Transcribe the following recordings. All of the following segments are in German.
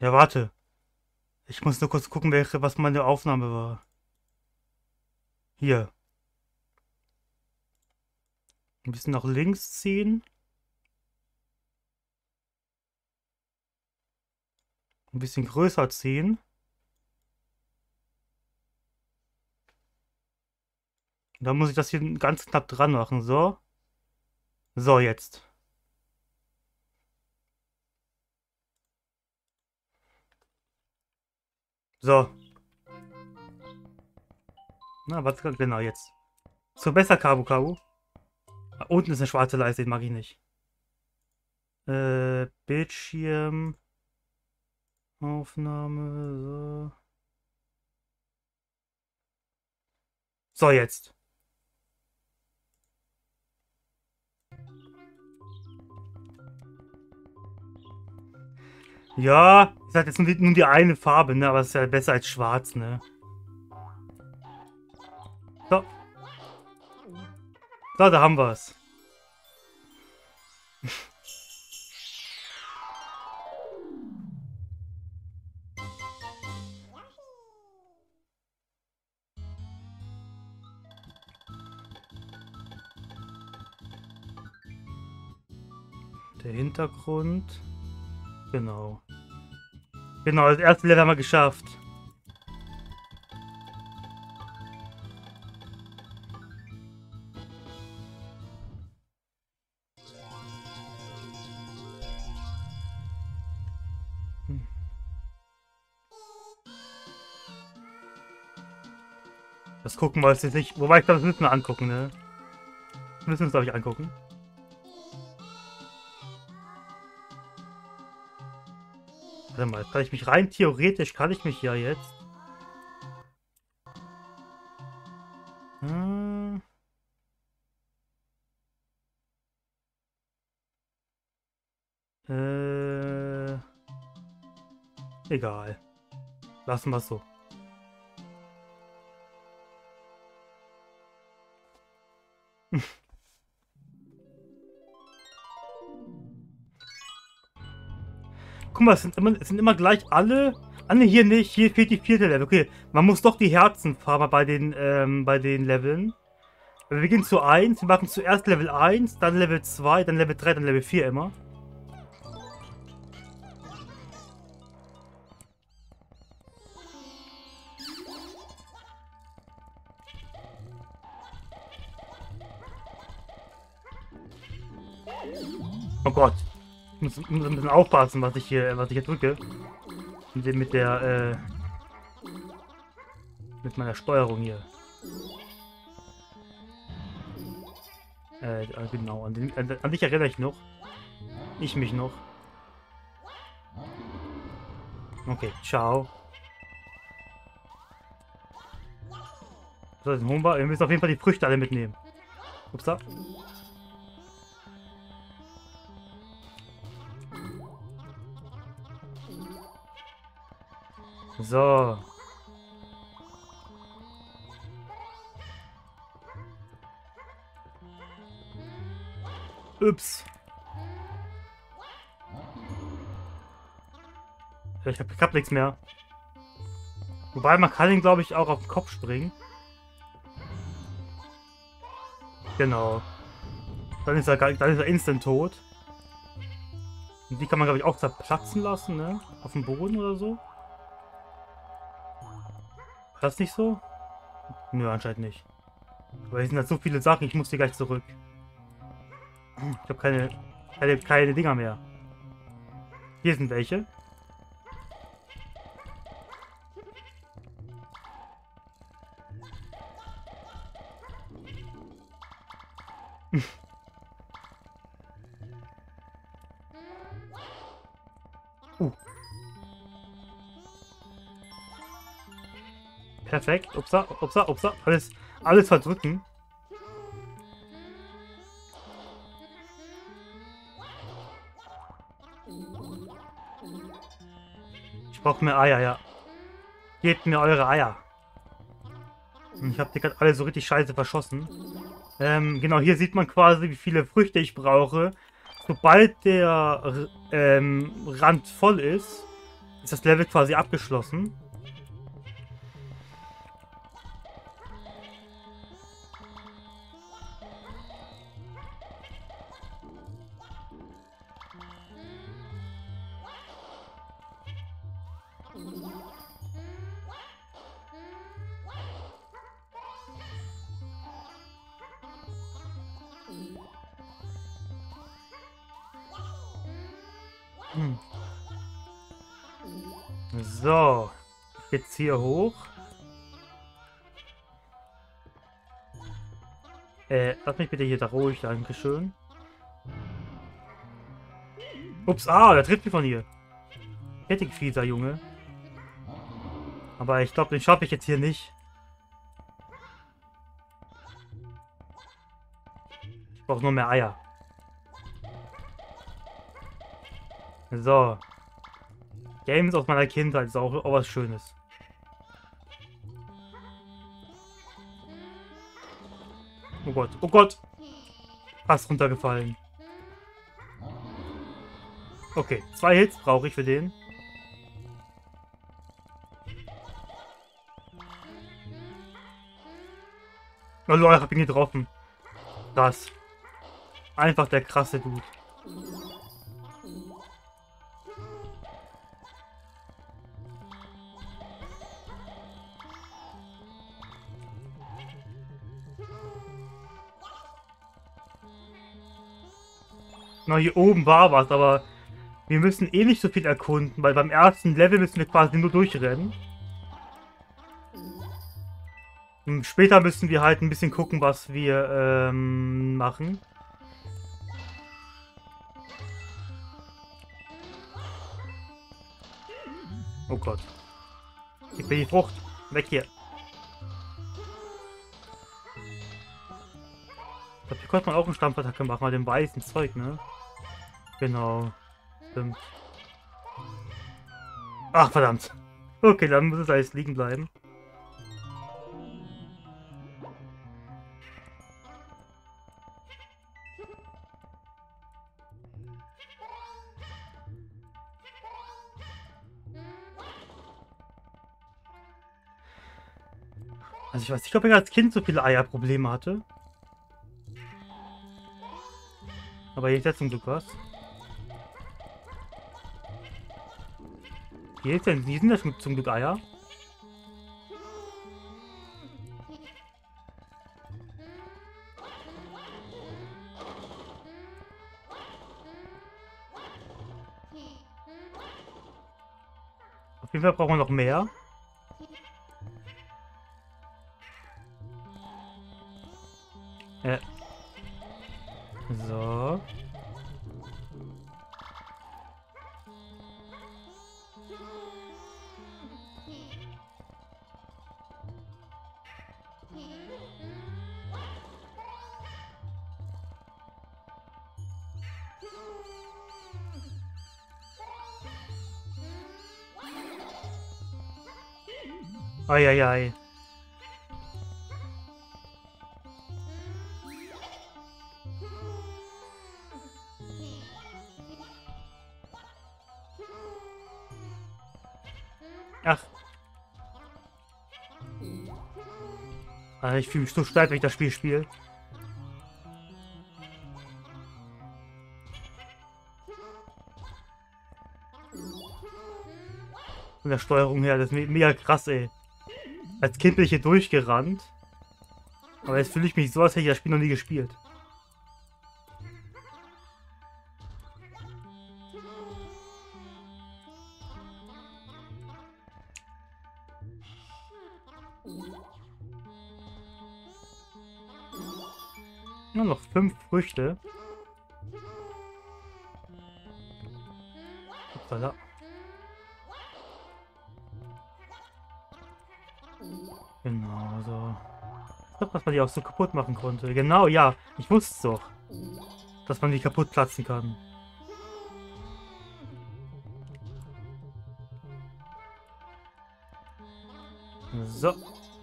Ja, warte. Ich muss nur kurz gucken, was meine Aufnahme war. Hier. Ein bisschen nach links ziehen. Ein bisschen größer ziehen. Und dann muss ich das hier ganz knapp dran machen. So. So, jetzt. So. Na, was genau jetzt? So besser, Kabu Kabu. Unten ist eine schwarze Leiste, den mag ich nicht. Bildschirm. Aufnahme. So. So, jetzt. Ja, es hat jetzt nur die eine Farbe, ne? Aber es ist ja besser als schwarz, ne? So. So, da haben wir es. Der Hintergrund. Genau. Genau, das erste Level haben wir geschafft. Das gucken wir uns jetzt nicht. Wobei ich glaube, das müssen wir angucken, ne? Das müssen wir uns, glaube ich, angucken. Warte mal, kann ich mich rein theoretisch, kann ich mich ja jetzt. Hm. Egal. Lassen wir es so. Guck mal, es sind immer gleich alle. Ah ne, hier nicht. Hier fehlt die vierte Level. Okay, man muss doch die Herzenfarbe bei den Leveln. Wir gehen zu 1. Wir machen zuerst Level 1, dann Level 2, dann Level 3, dann Level 4 immer. Oh Gott. Ich muss ein bisschen aufpassen, was ich hier drücke. Mit meiner Steuerung hier. Genau, an dich erinnere ich noch. Ich mich noch. Okay, ciao. So, das ist ein Humber. Wir müssen auf jeden Fall die Früchte alle mitnehmen. Upsa. So. Ups. Ich hab nichts mehr. Wobei, man kann ihn, glaube ich, auch auf den Kopf springen. Genau. Dann ist er instant tot. Und die kann man, glaube ich, auch zerplatzen lassen, ne? Auf dem Boden oder so. War das nicht so? Nö, anscheinend nicht. Aber hier sind halt so viele Sachen, ich muss hier gleich zurück. Ich habe keine Dinger mehr. Hier sind welche. Perfekt. Upsa, upsa, upsa. Alles verdrücken. Ich brauche mehr Eier, ja. Gebt mir eure Eier. Ich habe die gerade alle so richtig scheiße verschossen. Genau, hier sieht man quasi, wie viele Früchte ich brauche. Sobald der Rand voll ist, ist das Level quasi abgeschlossen. So, jetzt hier hoch. Lass mich bitte hier da ruhig, dankeschön. Ups, der trifft mich von hier. Fertig, fieser Junge. Aber ich glaube, den schaffe ich jetzt hier nicht. Ich brauche nur mehr Eier. So. Games aus meiner Kindheit ist auch was Schönes. Oh Gott, oh Gott. Fast runtergefallen. Okay, 2 Hits brauche ich für den. Oh Leute, ich hab ihn getroffen. Das. Einfach der krasse Dude. Na, hier oben war was, aber wir müssen eh nicht so viel erkunden, weil beim ersten Level müssen wir quasi nur durchrennen. Und später müssen wir halt ein bisschen gucken, was wir machen. Oh Gott. Gib mir die Frucht. Weg hier. Ich glaube, hier konnte man auch eine Stampfattacke machen, mit dem weißen Zeug, ne? Genau. Stimmt. Ach, verdammt. Okay, dann muss es alles liegen bleiben. Also ich weiß nicht, ob ich als Kind so viele Eierprobleme hatte. Aber hier ist ja zum Glück was. Hier ist denn, die sind ja zum Glück Eier. Auf jeden Fall brauchen wir noch mehr. So. Eieiei. Ach. Ich fühle mich so stark, wenn ich das Spiel spiele. Von der Steuerung her, das ist mega krass, ey. Als Kind bin ich hier durchgerannt. Aber jetzt fühle ich mich so, als hätte ich das Spiel noch nie gespielt. Nur noch 5 Früchte. Upsala. Genau, so. Ich glaube, dass man die auch so kaputt machen konnte. Genau, ja. Ich wusste es doch. Dass man die kaputt platzen kann. So.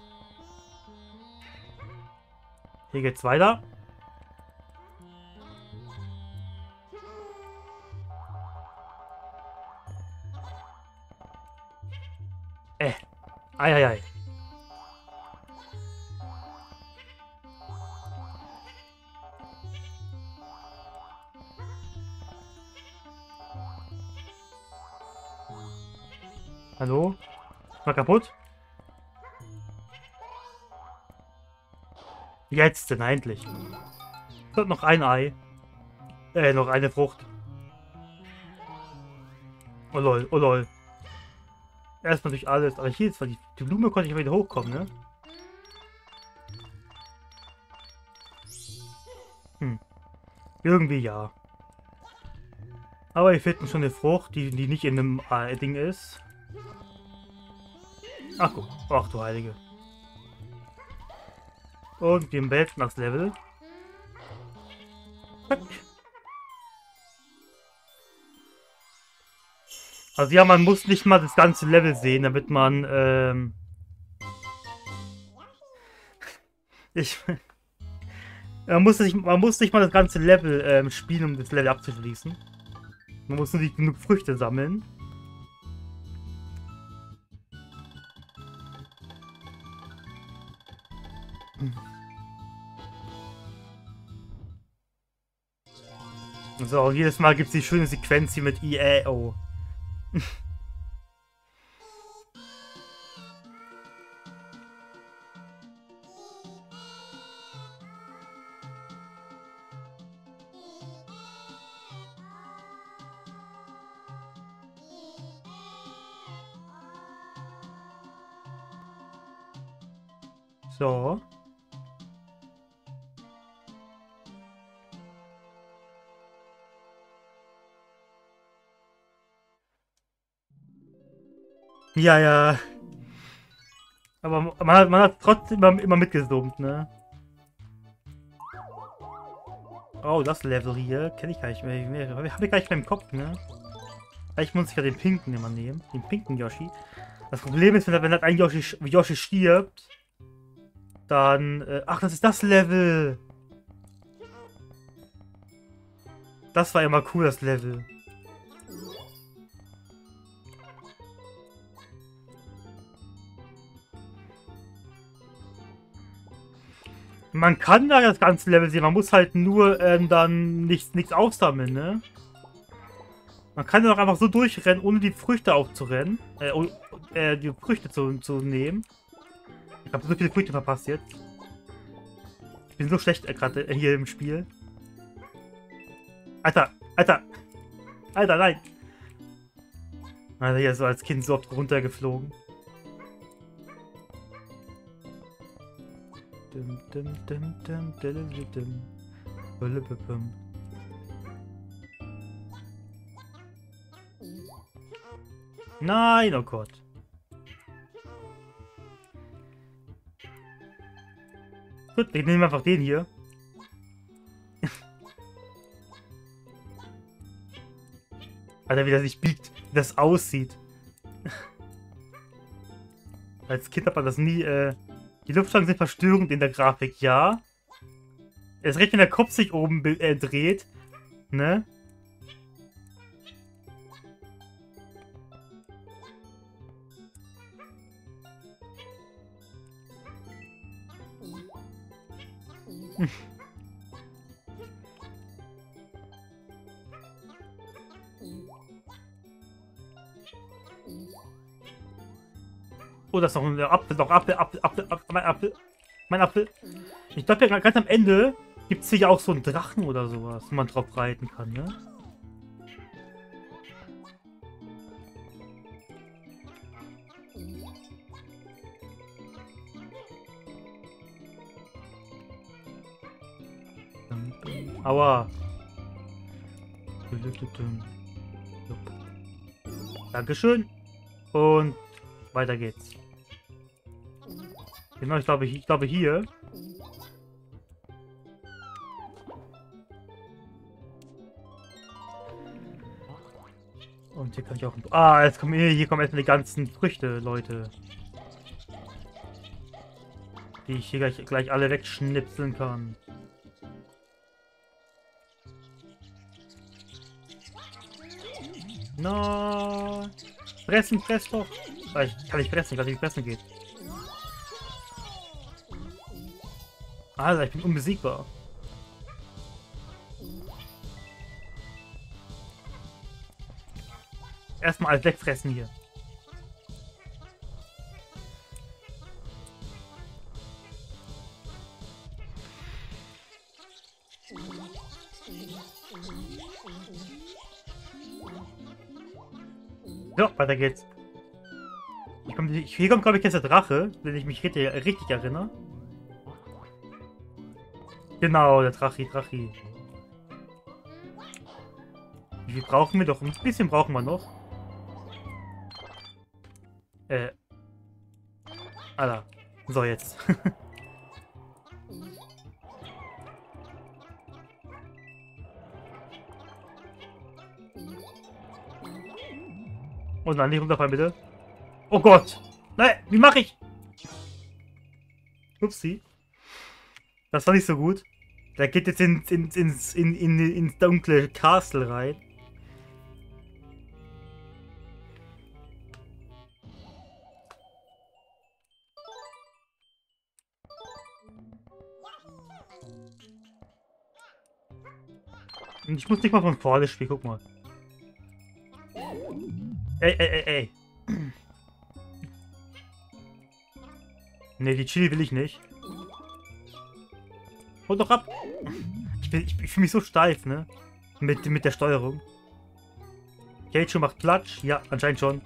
Hier geht's weiter. Eieiei. Hallo? War kaputt? Jetzt denn endlich. Es hat noch ein Ei. Noch eine Frucht. Oh lol, oh lol. Erstmal durch alles. Aber hier ist, weil die Blume konnte ich wieder hochkommen, ne? Irgendwie ja. Aber hier fehlt mir schon eine Frucht, die nicht in einem Ding ist. Ach guck. Ach du Heilige. Und wir melden das Level. Zack. Also ja, man muss nicht mal das ganze Level sehen, damit man, man muss nicht mal das ganze Level spielen, um das Level abzuschließen. Man muss nur genug Früchte sammeln. So, und jedes Mal gibt es die schöne Sequenz hier mit EAO. So. Ja, ja. Aber man hat trotzdem immer mitgesummt, ne? Oh, das Level hier kenne ich gar nicht mehr. Habe ich gar nicht mehr im Kopf, ne? Vielleicht muss ich ja den pinken immer nehmen. Den pinken Yoshi. Das Problem ist, wenn halt ein Yoshi stirbt, dann... ach, das ist das Level! Das war immer cool, das Level. Man kann da das ganze Level sehen, man muss halt nur dann nichts aufsammeln, ne? Man kann ja auch einfach so durchrennen, ohne die Früchte aufzurennen. Die Früchte zu nehmen. Ich habe so viele Früchte verpasst jetzt. Ich bin so schlecht gerade hier im Spiel. Alter, Alter! Alter, nein! Alter, hier so als Kind so oft runtergeflogen. Nein, oh Gott. Gut, wir nehmen einfach den hier. Alter, wie das sich biegt, wie das aussieht. Als Kind hat man das nie, Die Luftschlangen sind verstörend in der Grafik, ja. Erst recht, wenn der Kopf sich oben dreht, ne? Oh, das ist noch ein Apfel, mein Apfel. Ich glaube, ja, ganz am Ende gibt es hier auch so einen Drachen oder sowas, wo man drauf reiten kann, ne? Aua. Dankeschön. Und weiter geht's. Genau, ich glaube hier. Und hier kann ich auch... Ah, jetzt kommen hier kommen erstmal die ganzen Früchte, Leute. Die ich hier gleich alle wegschnipseln kann. Na, fressen, fress doch. Kann ich fressen geht. Alter, ich bin unbesiegbar. Erstmal alles wegfressen hier. So, weiter geht's. Hier kommt, glaube ich, jetzt der Drache, wenn ich mich richtig erinnere. Genau, der Drachi. Wie viel brauchen wir doch? Ein bisschen brauchen wir noch. Alter. So, jetzt. Und dann nicht runterfallen, bitte. Oh Gott! Nein, wie mache ich? Upsi. Das war nicht so gut. Der geht jetzt ins dunkle Castle rein. Und ich muss nicht mal von vorne spielen, guck mal. Ey. Ne, die Chili will ich nicht. Hol doch ab! Ich fühle mich so steif, ne? Mit der Steuerung. Keicho macht Platsch. Ja, anscheinend schon.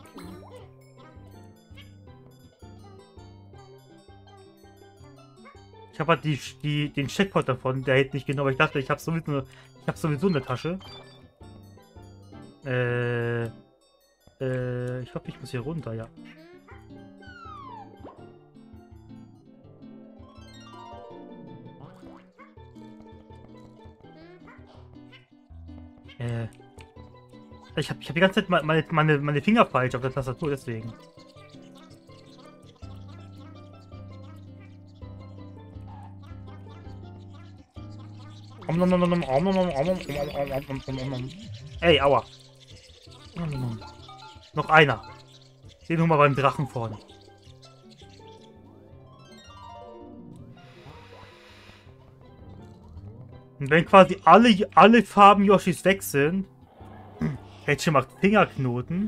Ich habe halt den Checkpoint davon, der hält nicht genau, aber ich dachte, ich habe sowieso eine Tasche. Ich hoffe, ich muss hier runter, ja. Ich hab die ganze Zeit meine Finger falsch auf der Tastatur, deswegen. Ey, aua. Noch einer. Den holen wir beim Drachen vorne. Und wenn quasi alle Farben Yoshis weg sind, Keicho macht Fingerknoten.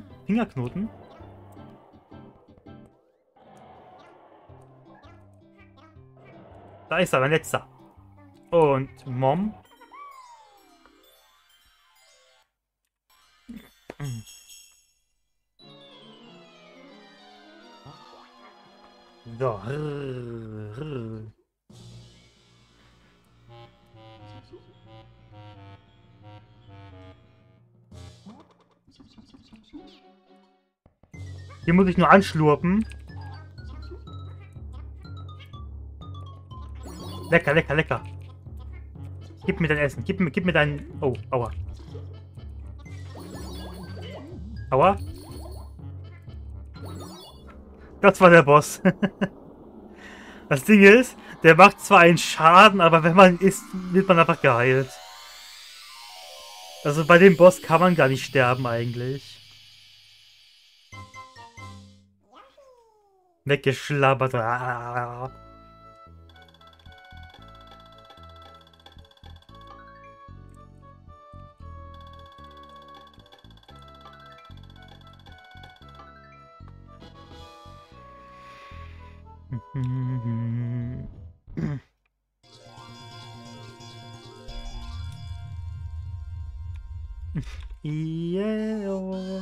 Da ist er, mein letzter. Und Mom. So. Hier muss ich nur anschlurpen. Lecker. Gib mir dein Essen. Gib mir dein... Oh, aua. Aua. Das war der Boss. Das Ding ist, der macht zwar einen Schaden, aber wenn man isst, wird man einfach geheilt. Also bei dem Boss kann man gar nicht sterben eigentlich. Weggeschlabbert. Yeah.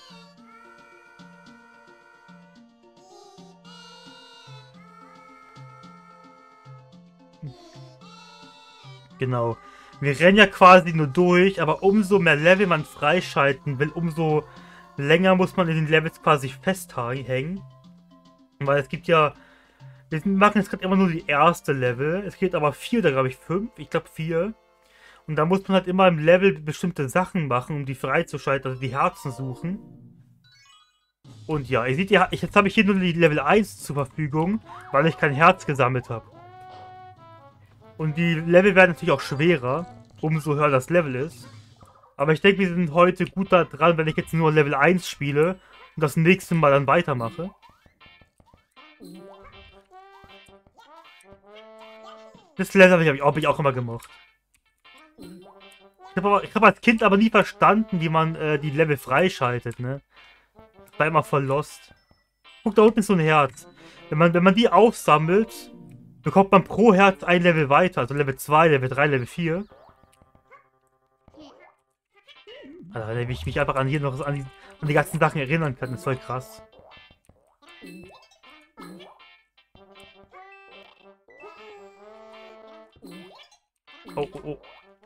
Genau. Wir rennen ja quasi nur durch, aber umso mehr Level man freischalten will, umso länger muss man in den Levels quasi festhängen. Weil es gibt ja... Wir machen jetzt gerade immer nur die erste Level. Es gibt aber 4 oder glaube ich 5. Ich glaube 4. Und da muss man halt immer im Level bestimmte Sachen machen, um die freizuschalten, also die Herzen suchen. Und ja, ihr seht ja, jetzt habe ich hier nur die Level 1 zur Verfügung, weil ich kein Herz gesammelt habe. Und die Level werden natürlich auch schwerer, umso höher das Level ist. Aber ich denke, wir sind heute gut da dran, wenn ich jetzt nur Level 1 spiele und das nächste Mal dann weitermache. Das Level hab ich auch immer gemocht. Ich hab als Kind aber nie verstanden, wie man die Level freischaltet, ne? Ich war immer voll lost. Guck, da unten ist so ein Herz. Wenn man die aufsammelt, bekommt man pro Herz ein Level weiter. Also Level 2, Level 3, Level 4. Also, wenn ich mich einfach an hier noch an die ganzen Sachen erinnern kann, ist voll krass. Oh, oh, oh.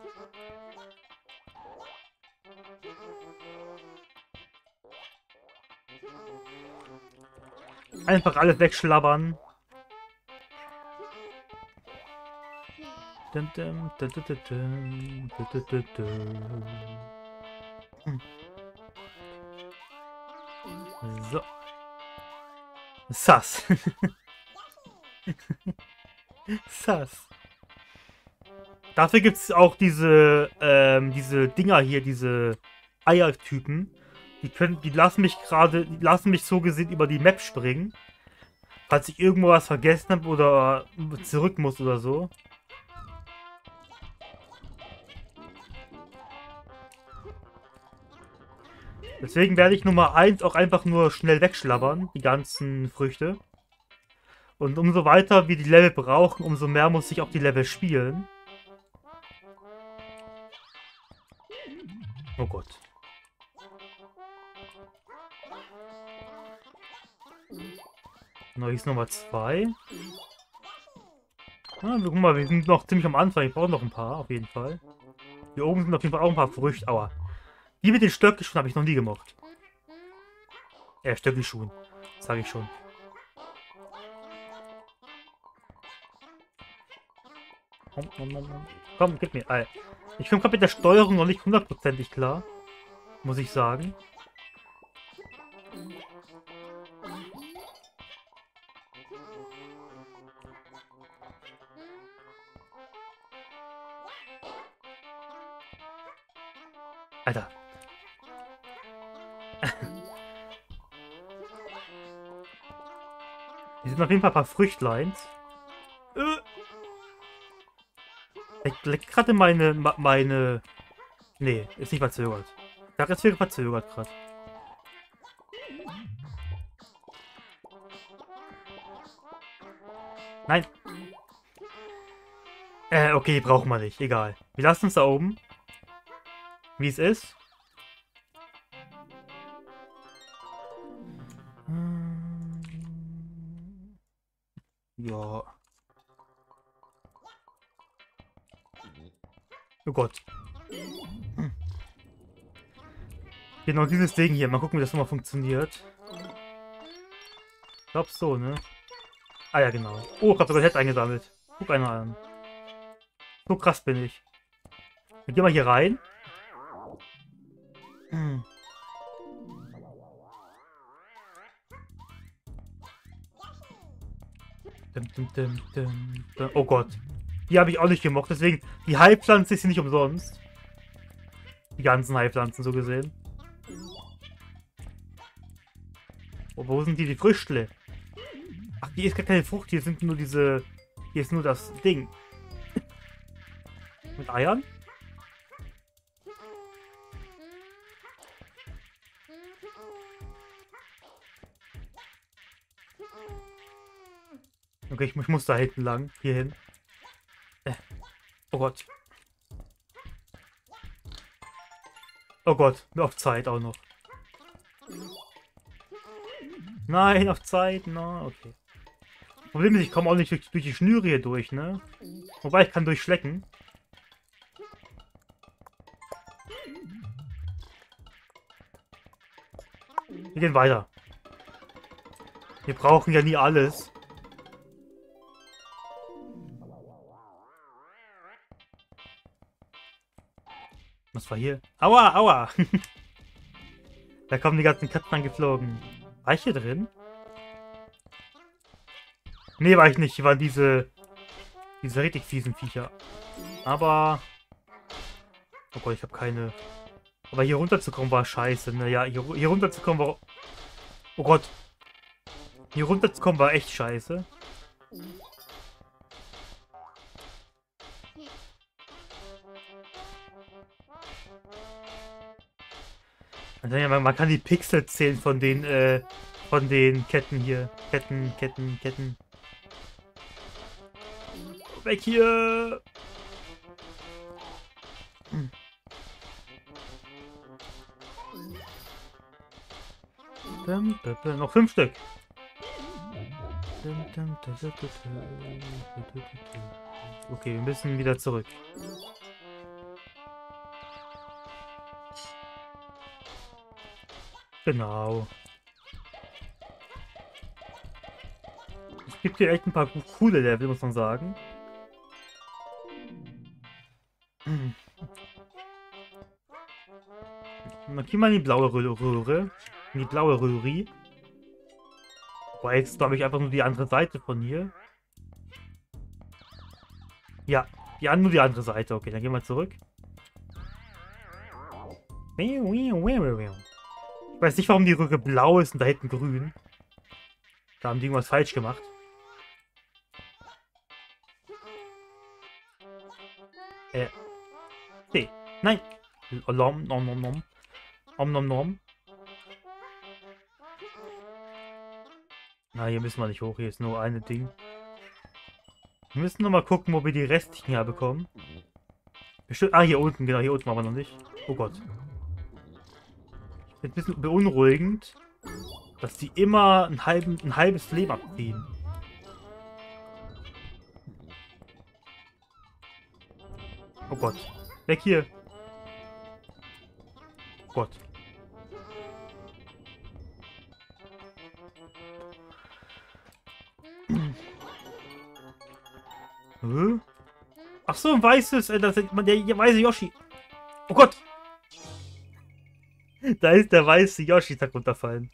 Einfach alles wegschlabbern. So. Sass. Sass. Dafür gibt es auch diese Dinger hier, diese Eiertypen. Die lassen mich so gesehen über die Map springen. Falls ich irgendwo was vergessen habe oder zurück muss oder so. Deswegen werde ich Nummer 1 auch einfach nur schnell wegschlabbern, die ganzen Früchte. Und umso weiter wir die Level brauchen, umso mehr muss ich auch die Level spielen. Oh Gott. Neues Nummer 2. Ah, guck mal, wir sind noch ziemlich am Anfang. Ich brauche noch ein paar, auf jeden Fall. Hier oben sind auf jeden Fall auch ein paar Früchte. Aua. Die mit den Stöckelschuhen habe ich noch nie gemocht. Stöckelschuhen. Sage ich schon. Komm, gib mir. Alter. Ich komme gerade mit der Steuerung noch nicht hundertprozentig klar. Muss ich sagen. Alter. Hier sind auf jeden Fall ein paar Früchtleins. Leckt gerade meine... Nee, ist nicht verzögert. Ich dachte, es wäre verzögert gerade. Nein. Okay, brauchen wir nicht. Egal. Wir lassen uns da oben. Wie es ist. Ja. Oh Gott. Genau dieses Ding hier. Mal gucken, wie das nochmal funktioniert. Ich glaub so, ne? Ah ja, genau. Oh, ich hab sogar Head eingesammelt. Guck einer an. So krass bin ich. Dann gehen wir hier rein. Oh Gott. Die habe ich auch nicht gemocht, deswegen, die Heilpflanze ist hier nicht umsonst. Die ganzen Heilpflanzen so gesehen. Oh, wo sind die Früchtle? Ach, die ist gar keine Frucht, hier sind nur diese... Hier ist nur das Ding. Mit Eiern? Okay, ich muss da hinten lang. Hier hin. Oh Gott. Oh Gott, nur auf Zeit auch noch. Nein, auf Zeit, na, okay. Problem ist, ich komme auch nicht durch die Schnüre hier durch, ne? Wobei, ich kann durchschlecken. Wir gehen weiter. Wir brauchen ja nie alles. Was war hier? Aua, aua! Da kommen die ganzen Katzen angeflogen. War ich hier drin? Nee, war ich nicht. Hier waren diese richtig fiesen Viecher. Aber... Oh Gott, ich habe keine... Aber hier runterzukommen war scheiße. Naja, hier runterzukommen war... Oh Gott. Hier runterzukommen war echt scheiße. Man kann die Pixel zählen von den Ketten hier. Ketten. Weg hier! Noch 5 Stück. Okay, wir müssen wieder zurück. Genau. Es gibt hier echt ein paar coole Level, muss man sagen. Dann gehen wir in die blaue Röhre. In die blaue Röhre. Wobei jetzt glaube ich einfach nur die andere Seite von hier. Ja, nur die andere Seite. Okay, dann gehen wir zurück. Ich weiß nicht, warum die Röhre blau ist und da hinten grün. Da haben die irgendwas falsch gemacht. Nee. Nein. Nom nom nom nom. Om nom nom. Na, hier müssen wir nicht hoch. Hier ist nur eine Ding. Wir müssen noch mal gucken, wo wir die restlichen herbekommen. Bestimmt. Ah, hier unten. Genau, hier unten waren wir noch nicht. Oh Gott. Ein bisschen beunruhigend, dass die immer ein halbes Leben abziehen. Oh Gott. Weg hier. Oh Gott. Ach so, ein weißes, der weiße Yoshi. Oh Gott. Da ist der weiße Yoshi da runterfallen.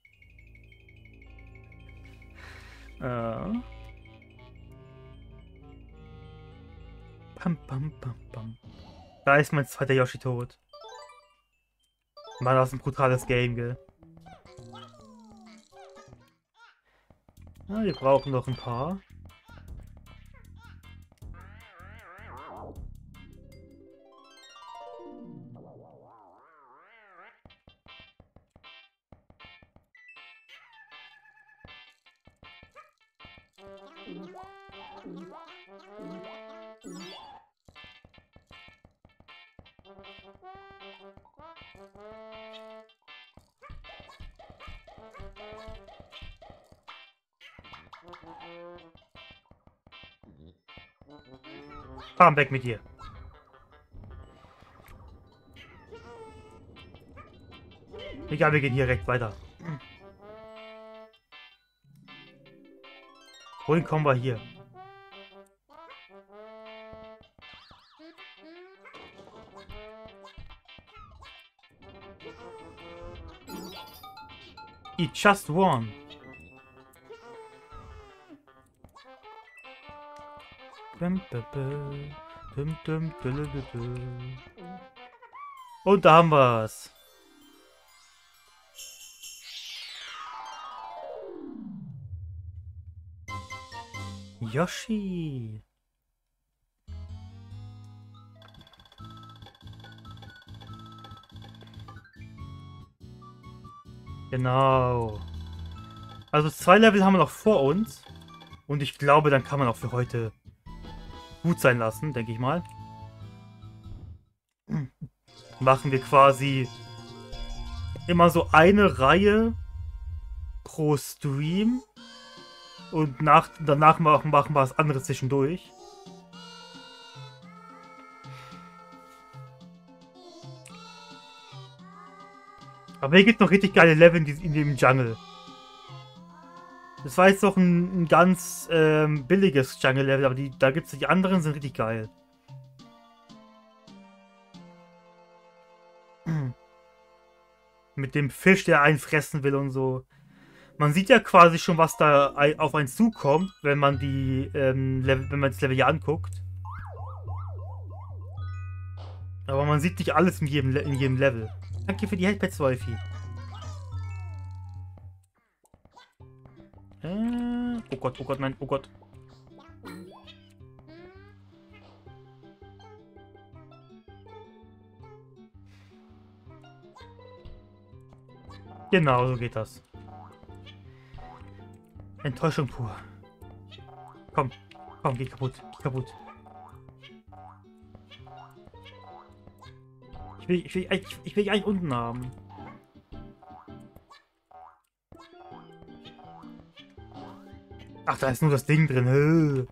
Pam, pam, pam, pam. Da ist mein zweiter Yoshi tot. Mann, das ist ein brutales Game, gell? Ja, wir brauchen noch ein paar. Fahren weg mit dir. Egal, wir gehen hier direkt weiter. Wohin kommen wir hier? He just won. Und da haben wir's. Yoshi. Genau. Also 2 Level haben wir noch vor uns. Und ich glaube, dann kann man auch für heute gut sein lassen, denke ich mal. Machen wir quasi immer so eine Reihe pro Stream. Und danach machen wir was anderes zwischendurch. Aber hier gibt es noch richtig geile Level in dem Jungle. Das war jetzt doch ein ganz billiges Jungle-Level, aber da gibt es die anderen, sind richtig geil. Mit dem Fisch, der einen fressen will und so. Man sieht ja quasi schon, was da auf einen zukommt, wenn man wenn man das Level hier anguckt. Aber man sieht nicht alles in jedem Level. Danke für die Headpads, Wolfi. Oh Gott, nein, oh Gott. Genau, so geht das. Enttäuschung pur. Komm, komm, geh kaputt, geh kaputt. Ich will dich eigentlich unten haben. Ach, da ist nur das Ding drin.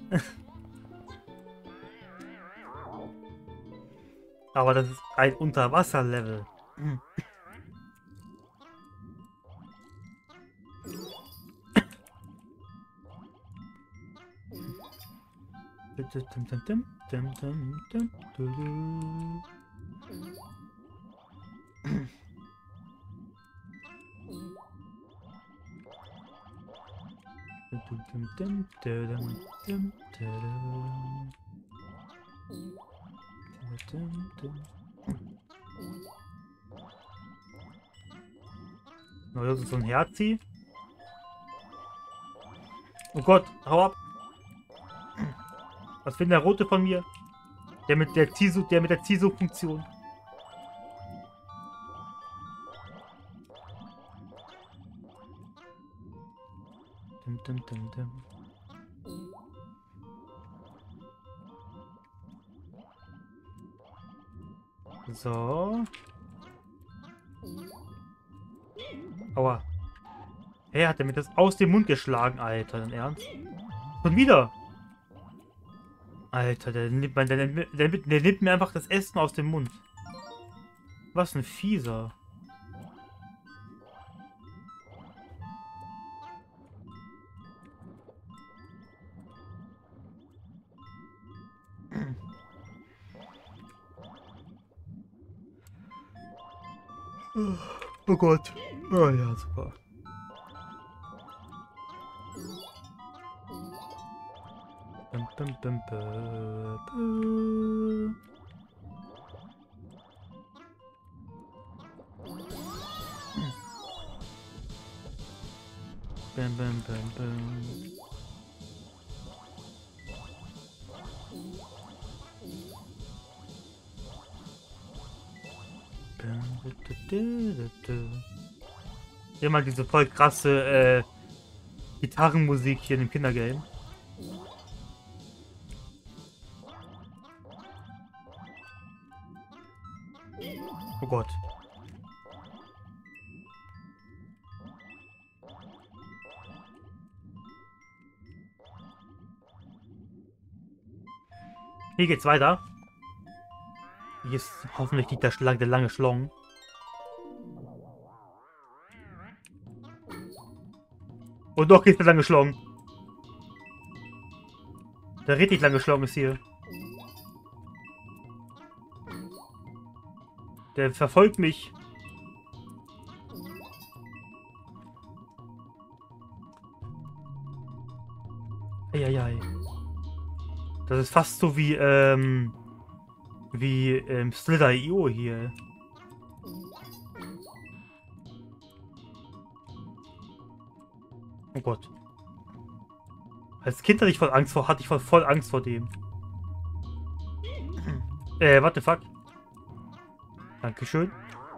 Aber das ist ein Unterwasserlevel. Oh, das ist so ein Herzi. Oh Gott, hau ab. Was will der Rote von mir? Der mit der Zielsuchfunktion. So. Aua. Hey, hat er mir das aus dem Mund geschlagen, Alter. Dein Ernst? Schon wieder. Alter, der nimmt mir einfach das Essen aus dem Mund. Was ein Fieser. Oh Gott. Oh ja, super. Bum, bum, bum, bum. Bum, bum, bum, bum. Immer diese voll krasse Gitarrenmusik hier in dem Kindergame. Oh Gott. Hier geht's weiter. Hier ist hoffentlich nicht der lange Schlong. Und doch geht's der lange Schlong. Der richtig lange Schlong ist hier. Der verfolgt mich. Eieiei. Das ist fast so wie Slither.io hier. Oh Gott. Als Kind hatte ich voll Angst vor dem. What the fuck? Dankeschön.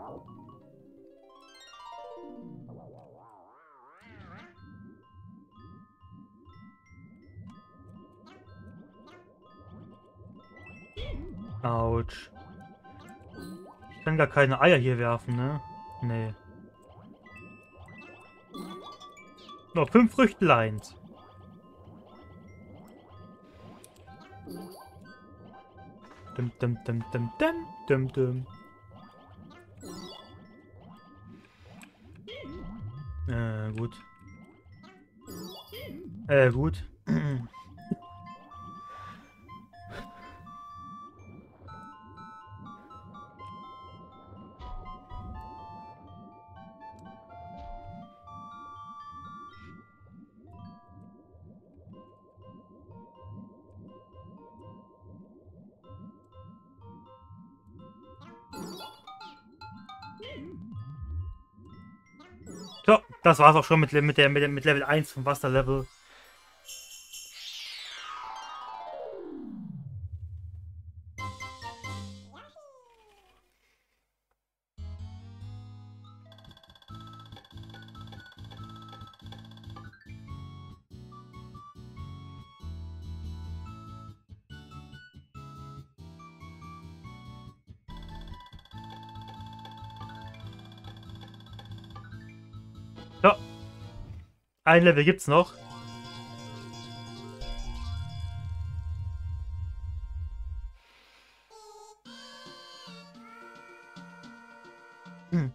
Autsch. Ich kann gar keine Eier hier werfen, ne? Nee. Noch 5 Früchtleins. Dum, dum, dum, dum, dum, dum, dum. Gut. Gut. So, das war's auch schon mit Level 1 vom Wasserlevel. Ein Level gibt's noch. Hm.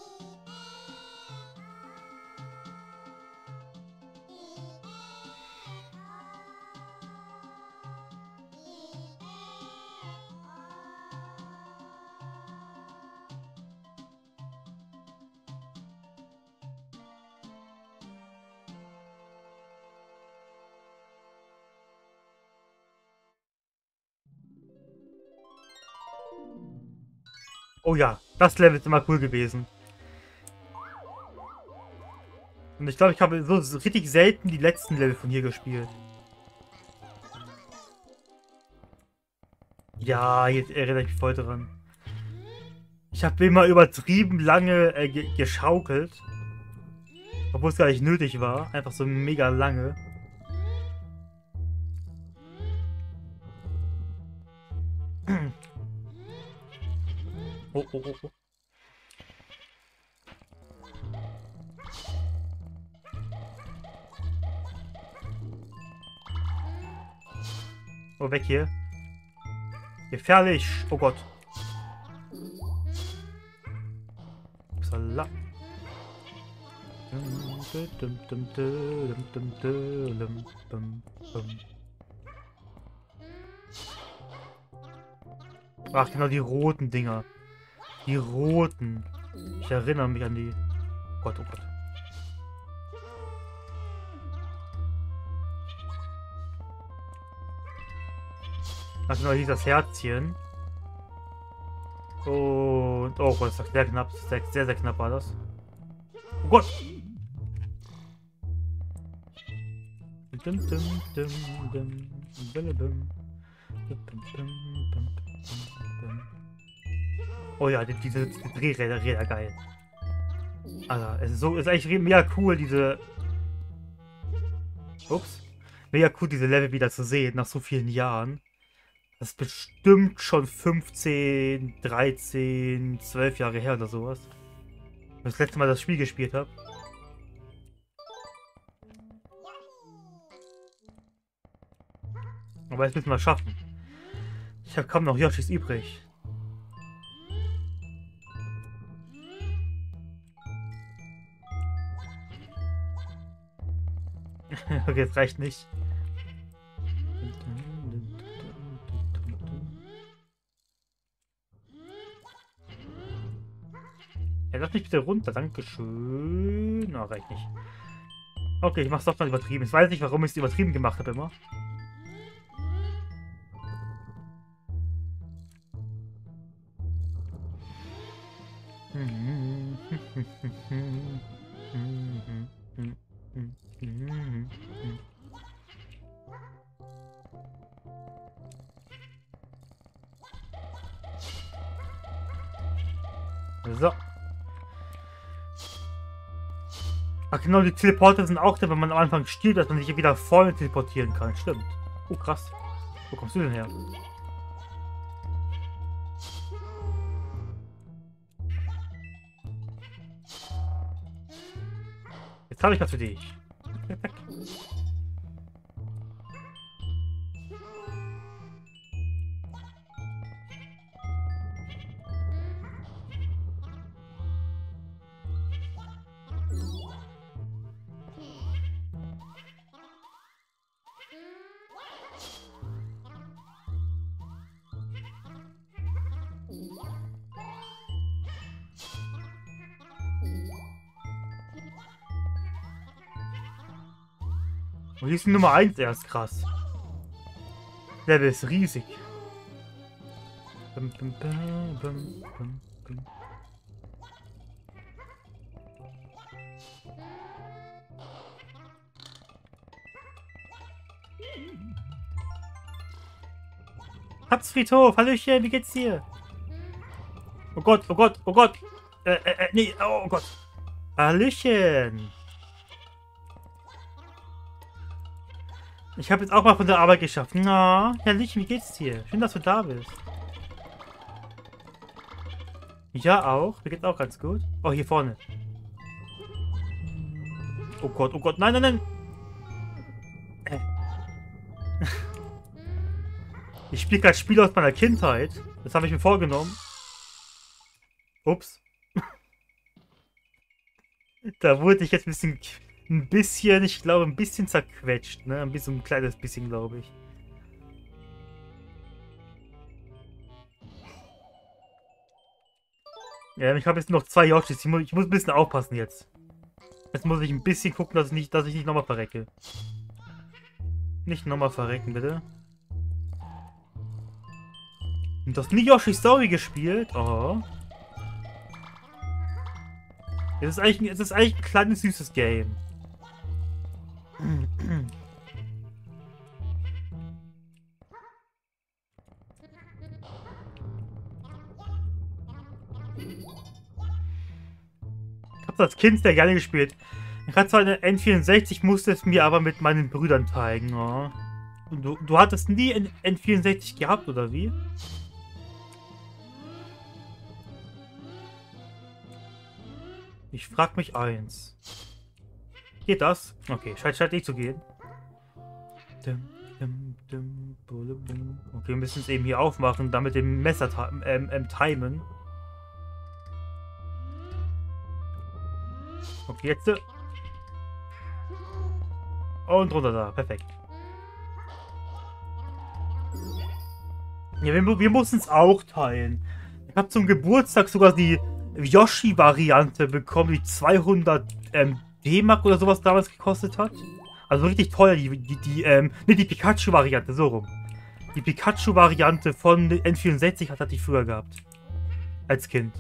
Oh ja, das Level ist immer cool gewesen. Und ich glaube, ich habe so richtig selten die letzten Level von hier gespielt. Ja, jetzt erinnere ich mich voll dran. Ich habe immer übertrieben lange geschaukelt. Obwohl es gar nicht nötig war. Einfach so mega lange. Oh, oh, oh, oh. Oh, weg hier. Gefährlich. Oh Gott. Upsala. Ach, genau, die roten Dinger. Die roten. Ich erinnere mich an die. Oh Gott, oh Gott. Ach, genau, hier ist das Herzchen. Und. Oh Gott, das ist sehr knapp. Sehr, sehr, sehr knapp war das. Oh Gott! Oh ja, diese Drehräder geil. Alter, es ist so, ist eigentlich mega cool, diese. Ups. Mega cool, diese Level wieder zu sehen, nach so vielen Jahren. Das ist bestimmt schon 15, 13, 12 Jahre her oder sowas. Wenn ich das letzte Mal das Spiel gespielt habe. Aber jetzt müssen wir es schaffen. Ich habe kaum noch Yoshis übrig. Okay, das reicht nicht. Ja, lass mich bitte runter. Dankeschön. Na, reicht nicht. Okay, ich mach's doch mal übertrieben. Ich weiß nicht, warum ich es übertrieben gemacht habe immer. So. Ach genau, die Teleporter sind auch da, wenn man am Anfang stirbt, dass man sich wieder voll teleportieren kann. Stimmt. Oh, krass. Wo kommst du denn her? Jetzt habe ich was für dich. Und hier ist die Nummer 1 erst krass. Level ist riesig. Hatzfriedhof, Hallöchen, wie geht's dir? Oh Gott, oh Gott, oh Gott. Nee, oh Gott. Hallöchen. Ich habe jetzt auch mal von der Arbeit geschafft. Na, Hallöchen, wie geht's dir? Schön, dass du da bist. Ja, auch. Mir geht's auch ganz gut. Oh, hier vorne. Oh Gott, nein, nein, nein. Ich spiele gerade Spiele aus meiner Kindheit. Das habe ich mir vorgenommen. Ups. Da wurde ich jetzt ein bisschen, ich glaube, ein bisschen zerquetscht, ne? Ein kleines bisschen, glaube ich. Ja, ich habe jetzt noch 2 Yoshis. Ich muss ein bisschen aufpassen jetzt. Jetzt muss ich ein bisschen gucken, dass ich nicht nochmal verrecke. Nicht nochmal verrecken, bitte. Und du hast nie Yoshi's Story gespielt? Oh. Es ist eigentlich ein kleines, süßes Game. Ich hab's als Kind sehr gerne gespielt. Ich hatte zwar eine N64, musste es mir aber mit meinen Brüdern zeigen. Oh. Du hattest nie ein N64 gehabt, oder wie? Ich frag mich eins. Geht das? Okay, scheint nicht zu gehen. Okay, wir müssen es eben hier aufmachen, damit dem Messer timen. Okay, jetzt. Und runter da, perfekt. Ja, wir mussten es auch teilen. Ich habe zum Geburtstag sogar die Yoshi-Variante bekommen, die 200 D-Mark oder sowas damals gekostet hat. Also richtig teuer, die Pikachu-Variante, so rum. Die Pikachu-Variante von N64 hatte ich früher gehabt. Als Kind.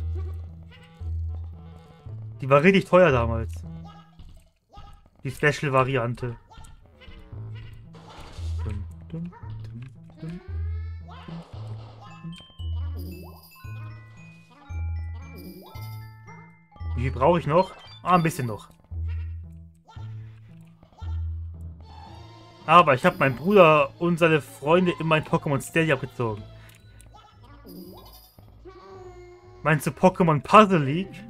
Die war richtig teuer damals. Die Special-Variante. Wie viel brauche ich noch? Ah, ein bisschen noch. Aber ich habe meinen Bruder und seine Freunde in mein Pokémon Stadium abgezogen. Meinst du Pokémon Puzzle League?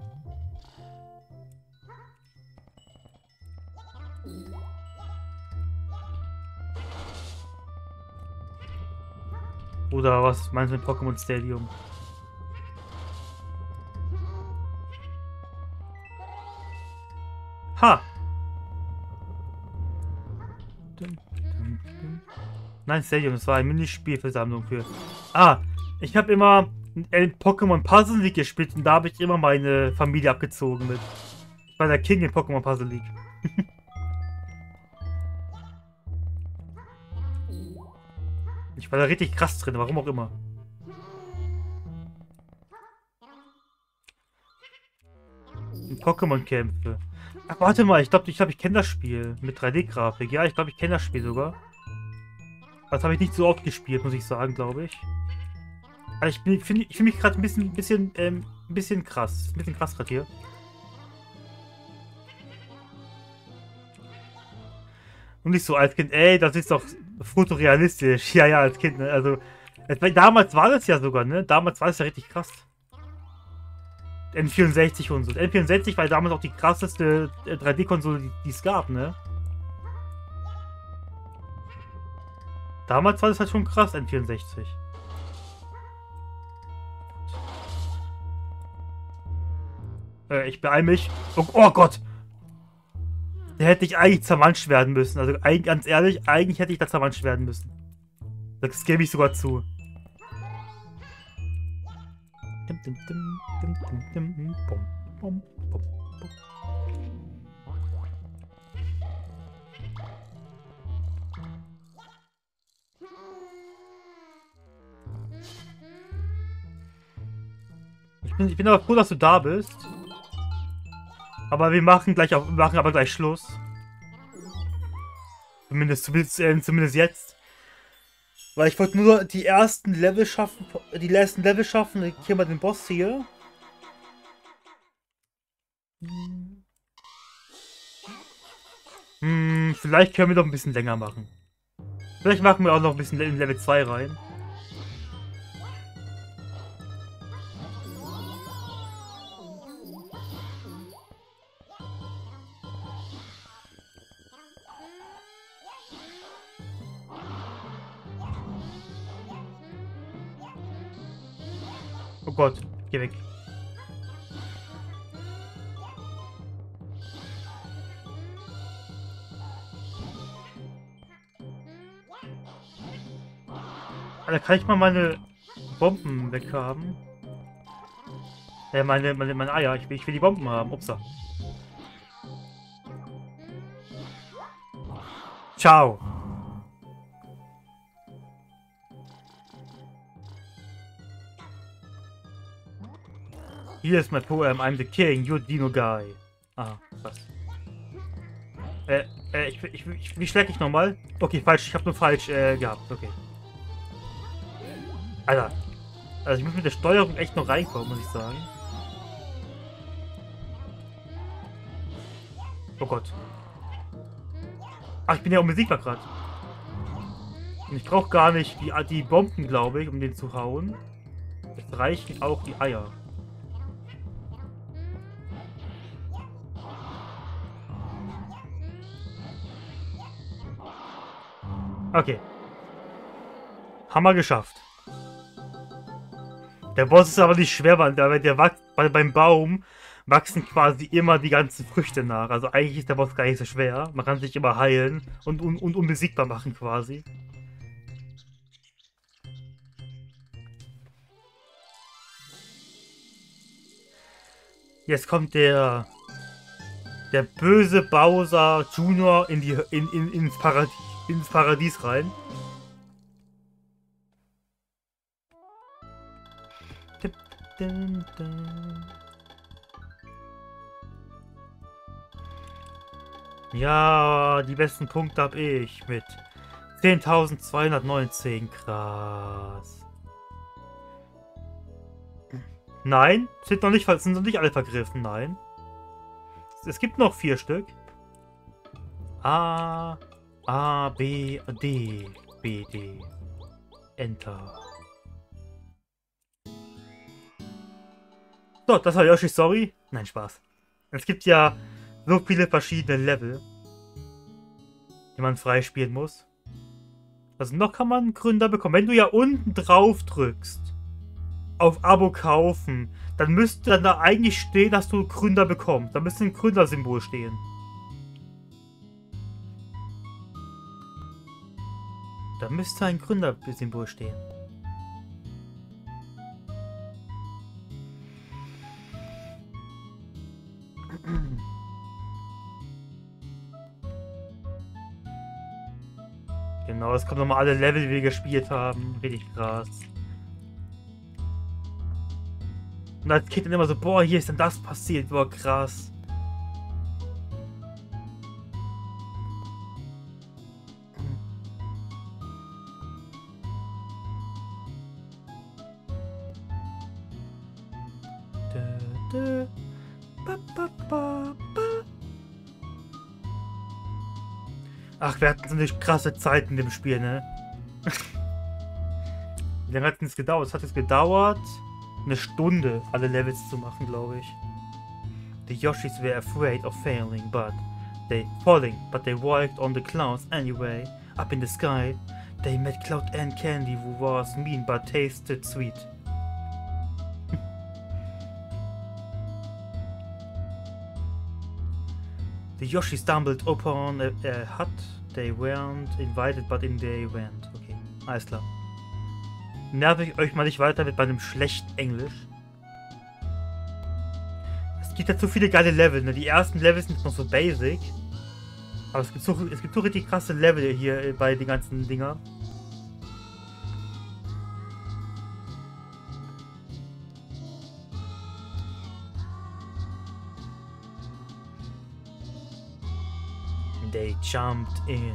Oder was meinst du mit Pokémon Stadium? Ha! Nein, Stadium, das war eine Minispielversammlung für... Ah, ich habe immer Pokémon Puzzle League gespielt und da habe ich immer meine Familie abgezogen mit. Ich war der King in Pokémon Puzzle League. Ich war da richtig krass drin, warum auch immer. Pokémon-Kämpfe. Ach, warte mal, ich glaube, ich kenne das Spiel. Mit 3D-Grafik. Ja, ich glaube, ich kenne das Spiel sogar. Das habe ich nicht so oft gespielt, muss ich sagen, glaube ich. Aber ich fühle mich gerade ein bisschen krass. Ein bisschen krass gerade hier. Und nicht so als Kind, ey, das ist doch fotorealistisch. Ja, ja, als Kind, ne? Also, damals war das ja sogar, ne? Damals war das ja richtig krass. N64 und so. N64 war damals auch die krasseste 3D-Konsole, die es gab, ne? Damals war das halt schon krass, N64. Ich beeile mich. Oh Gott! Da hätte ich eigentlich zermanscht werden müssen. Also ganz ehrlich, eigentlich hätte ich da zermanscht werden müssen. Das gebe ich sogar zu. Ich bin aber froh, dass du da bist. Aber wir machen aber gleich Schluss. Zumindest jetzt. Weil ich wollte nur die ersten Level schaffen, die letzten Level schaffen. Ich hier mal den Boss hier. Vielleicht können wir doch ein bisschen länger machen. Vielleicht machen wir auch noch ein bisschen in Level 2 rein. Oh Gott, geh weg. Alter, kann ich mal meine Bomben weghaben? Meine Eier. Ich will die Bomben haben. Upsa. Ciao. Hier ist mein Poem. I'm the king. You're Dino Guy. Ah, was? Wie schläg ich nochmal? Okay, falsch. Ich habe nur falsch gehabt. Okay. Alter. Also ich muss mit der Steuerung echt noch reinkommen, muss ich sagen. Oh Gott. Ach, ich bin ja unbesiegbar gerade. Und ich brauche gar nicht die Bomben, glaube ich, um den zu hauen. Es reichen auch die Eier. Okay. Haben wir geschafft. Der Boss ist aber nicht schwer, weil beim Baum wachsen quasi immer die ganzen Früchte nach. Also eigentlich ist der Boss gar nicht so schwer. Man kann sich immer heilen und unbesiegbar machen quasi. Jetzt kommt der böse Bowser Junior ins Paradies rein. Ja, die besten Punkte habe ich mit 10.219. Krass. Nein, sind noch nicht alle vergriffen, nein. Es gibt noch 4 Stück. A, B, D, B, D. Enter. So, das war Yoshi Story. Nein, Spaß. Es gibt ja so viele verschiedene Level, die man freispielen muss. Also noch kann man einen Gründer bekommen. Wenn du ja unten drauf drückst, auf Abo kaufen, dann müsste dann da eigentlich stehen, dass du Gründer bekommst. Da müsste ein Gründersymbol stehen. Da müsste ein Gründersymbol stehen. Genau, es kommen nochmal alle Level, die wir gespielt haben. Richtig krass. Und als Kind dann immer so, boah, hier ist denn das passiert. Boah, krass. Ach, wir hatten so eine krasse Zeit in dem Spiel, ne? Wie lange hat denn das gedauert? Es hat jetzt gedauert, eine Stunde alle Levels zu machen, glaube ich. The Yoshis were afraid of failing, but they walked on the clouds anyway. Up in the sky, they met Cloud and Candy, who was mean but tasted sweet. The Yoshi stumbled upon a hut. They weren't invited, but in they went. Okay, alles klar. Nerv ich euch mal nicht weiter mit meinem schlechten Englisch. Es gibt ja zu viele geile Level, ne? Die ersten Levels sind noch so basic. Aber es gibt so richtig krasse Level hier bei den ganzen Dinger. They jumped in.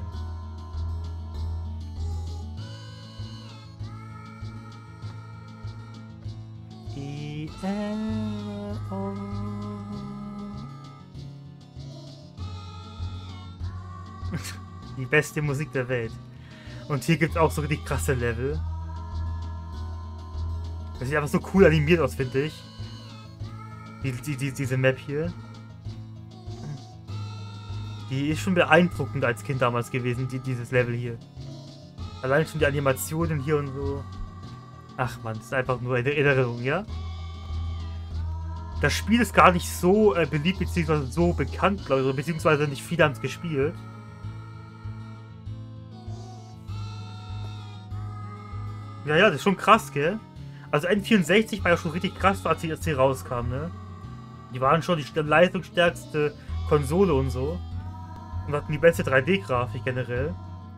Die beste Musik der Welt. Und hier gibt es auch so richtig krasse Level. Das sieht einfach so cool animiert aus, finde ich. Diese Map hier. Die ist schon beeindruckend als Kind damals gewesen, dieses Level hier. Allein schon die Animationen hier und so. Ach man, das ist einfach nur eine Erinnerung, ja? Das Spiel ist gar nicht so beliebt, beziehungsweise so bekannt, glaube ich, beziehungsweise nicht viele haben es gespielt. Ja, ja, das ist schon krass, gell? Also N64 war ja schon richtig krass, als die rauskam, ne? Die waren schon die leistungsstärkste Konsole und so. Und hatten die beste 3D-Grafik generell.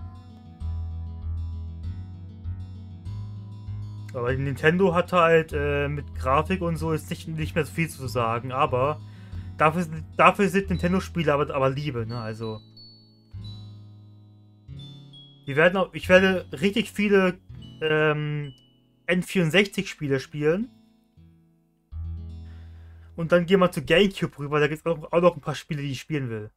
Aber Nintendo hat halt mit Grafik und so ist nicht mehr so viel zu sagen. Aber dafür sind Nintendo-Spiele aber Liebe, ne? Also. Ich werde richtig viele N64-Spiele spielen. Und dann gehen wir zu GameCube rüber. Da gibt es auch noch ein paar Spiele, die ich spielen will.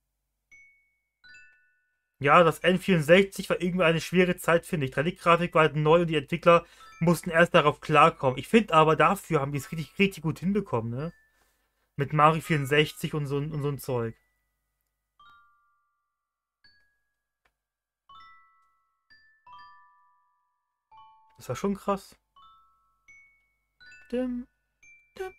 Ja, das N64 war irgendwie eine schwere Zeit, finde ich. 3D-Grafik war halt neu und die Entwickler mussten erst darauf klarkommen. Ich finde aber, dafür haben die es richtig, richtig gut hinbekommen, ne? Mit Mario 64 und so ein Zeug. Das war schon krass. Dim, dim.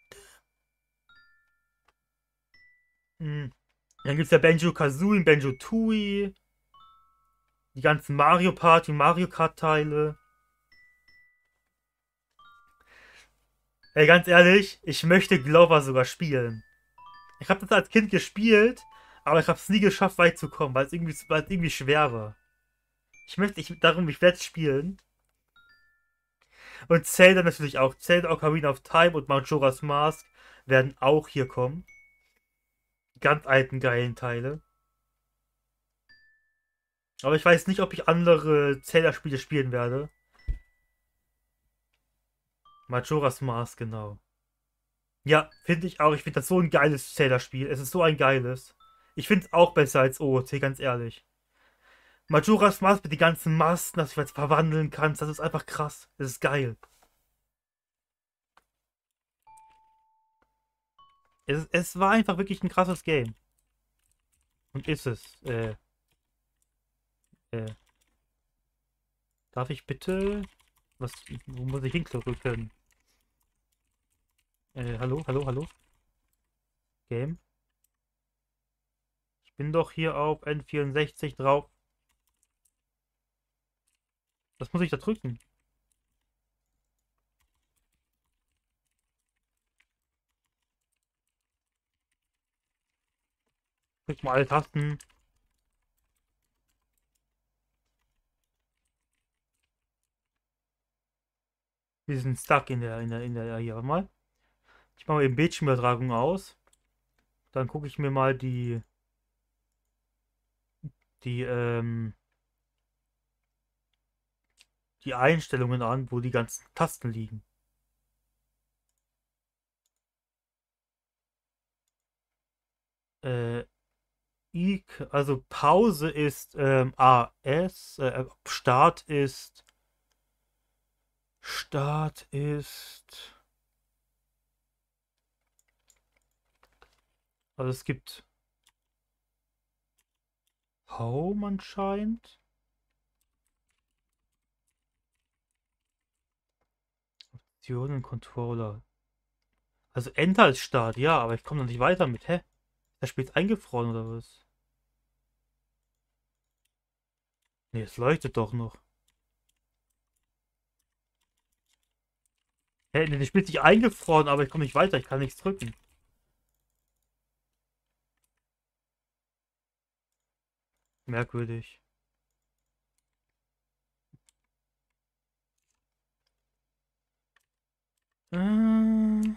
Hm. Dann gibt es ja Banjo-Kazooie, Banjo-Tooie, die ganzen Mario Party, Mario Kart-Teile. Ey, ganz ehrlich, ich möchte Glover sogar spielen. Ich habe das als Kind gespielt, aber ich habe es nie geschafft, weit zu kommen, weil es irgendwie schwer war. Ich werde es spielen. Und Zelda natürlich auch. Zelda Ocarina of Time und Majora's Mask werden auch hier kommen. Die ganz alten, geilen Teile. Aber ich weiß nicht, ob ich andere Zelda-Spiele spielen werde. Majora's Mask, genau. Ja, finde ich auch. Ich finde das so ein geiles Zelda-Spiel. Es ist so ein geiles. Ich finde es auch besser als OOC, ganz ehrlich. Majora's Mask mit den ganzen Masken, dass du jetzt verwandeln kannst, das ist einfach krass. Das ist geil. Es war einfach wirklich ein krasses Game. Und ist es. Äh, darf ich bitte. Wo muss ich hinklicken? Hallo, hallo, hallo? Game? Ich bin doch hier auf N64 drauf. Was muss ich da drücken? Drück mal alle Tasten. Wir sind stuck hier. Warte mal. Ich mache mal eben Bildschirmübertragung aus. Dann gucke ich mir mal die, ähm, die Einstellungen an, wo die ganzen Tasten liegen. Äh, also Pause ist AS, Start ist, also es gibt Home anscheinend. Optionen, Controller. Also Enter ist Start, ja, aber ich komme noch nicht weiter mit. Hä? Das Spiel ist eingefroren oder was? Nee, es leuchtet doch noch. Hä? Nee, das Spiel ist nicht eingefroren, aber ich komme nicht weiter, ich kann nichts drücken. Merkwürdig. Äh,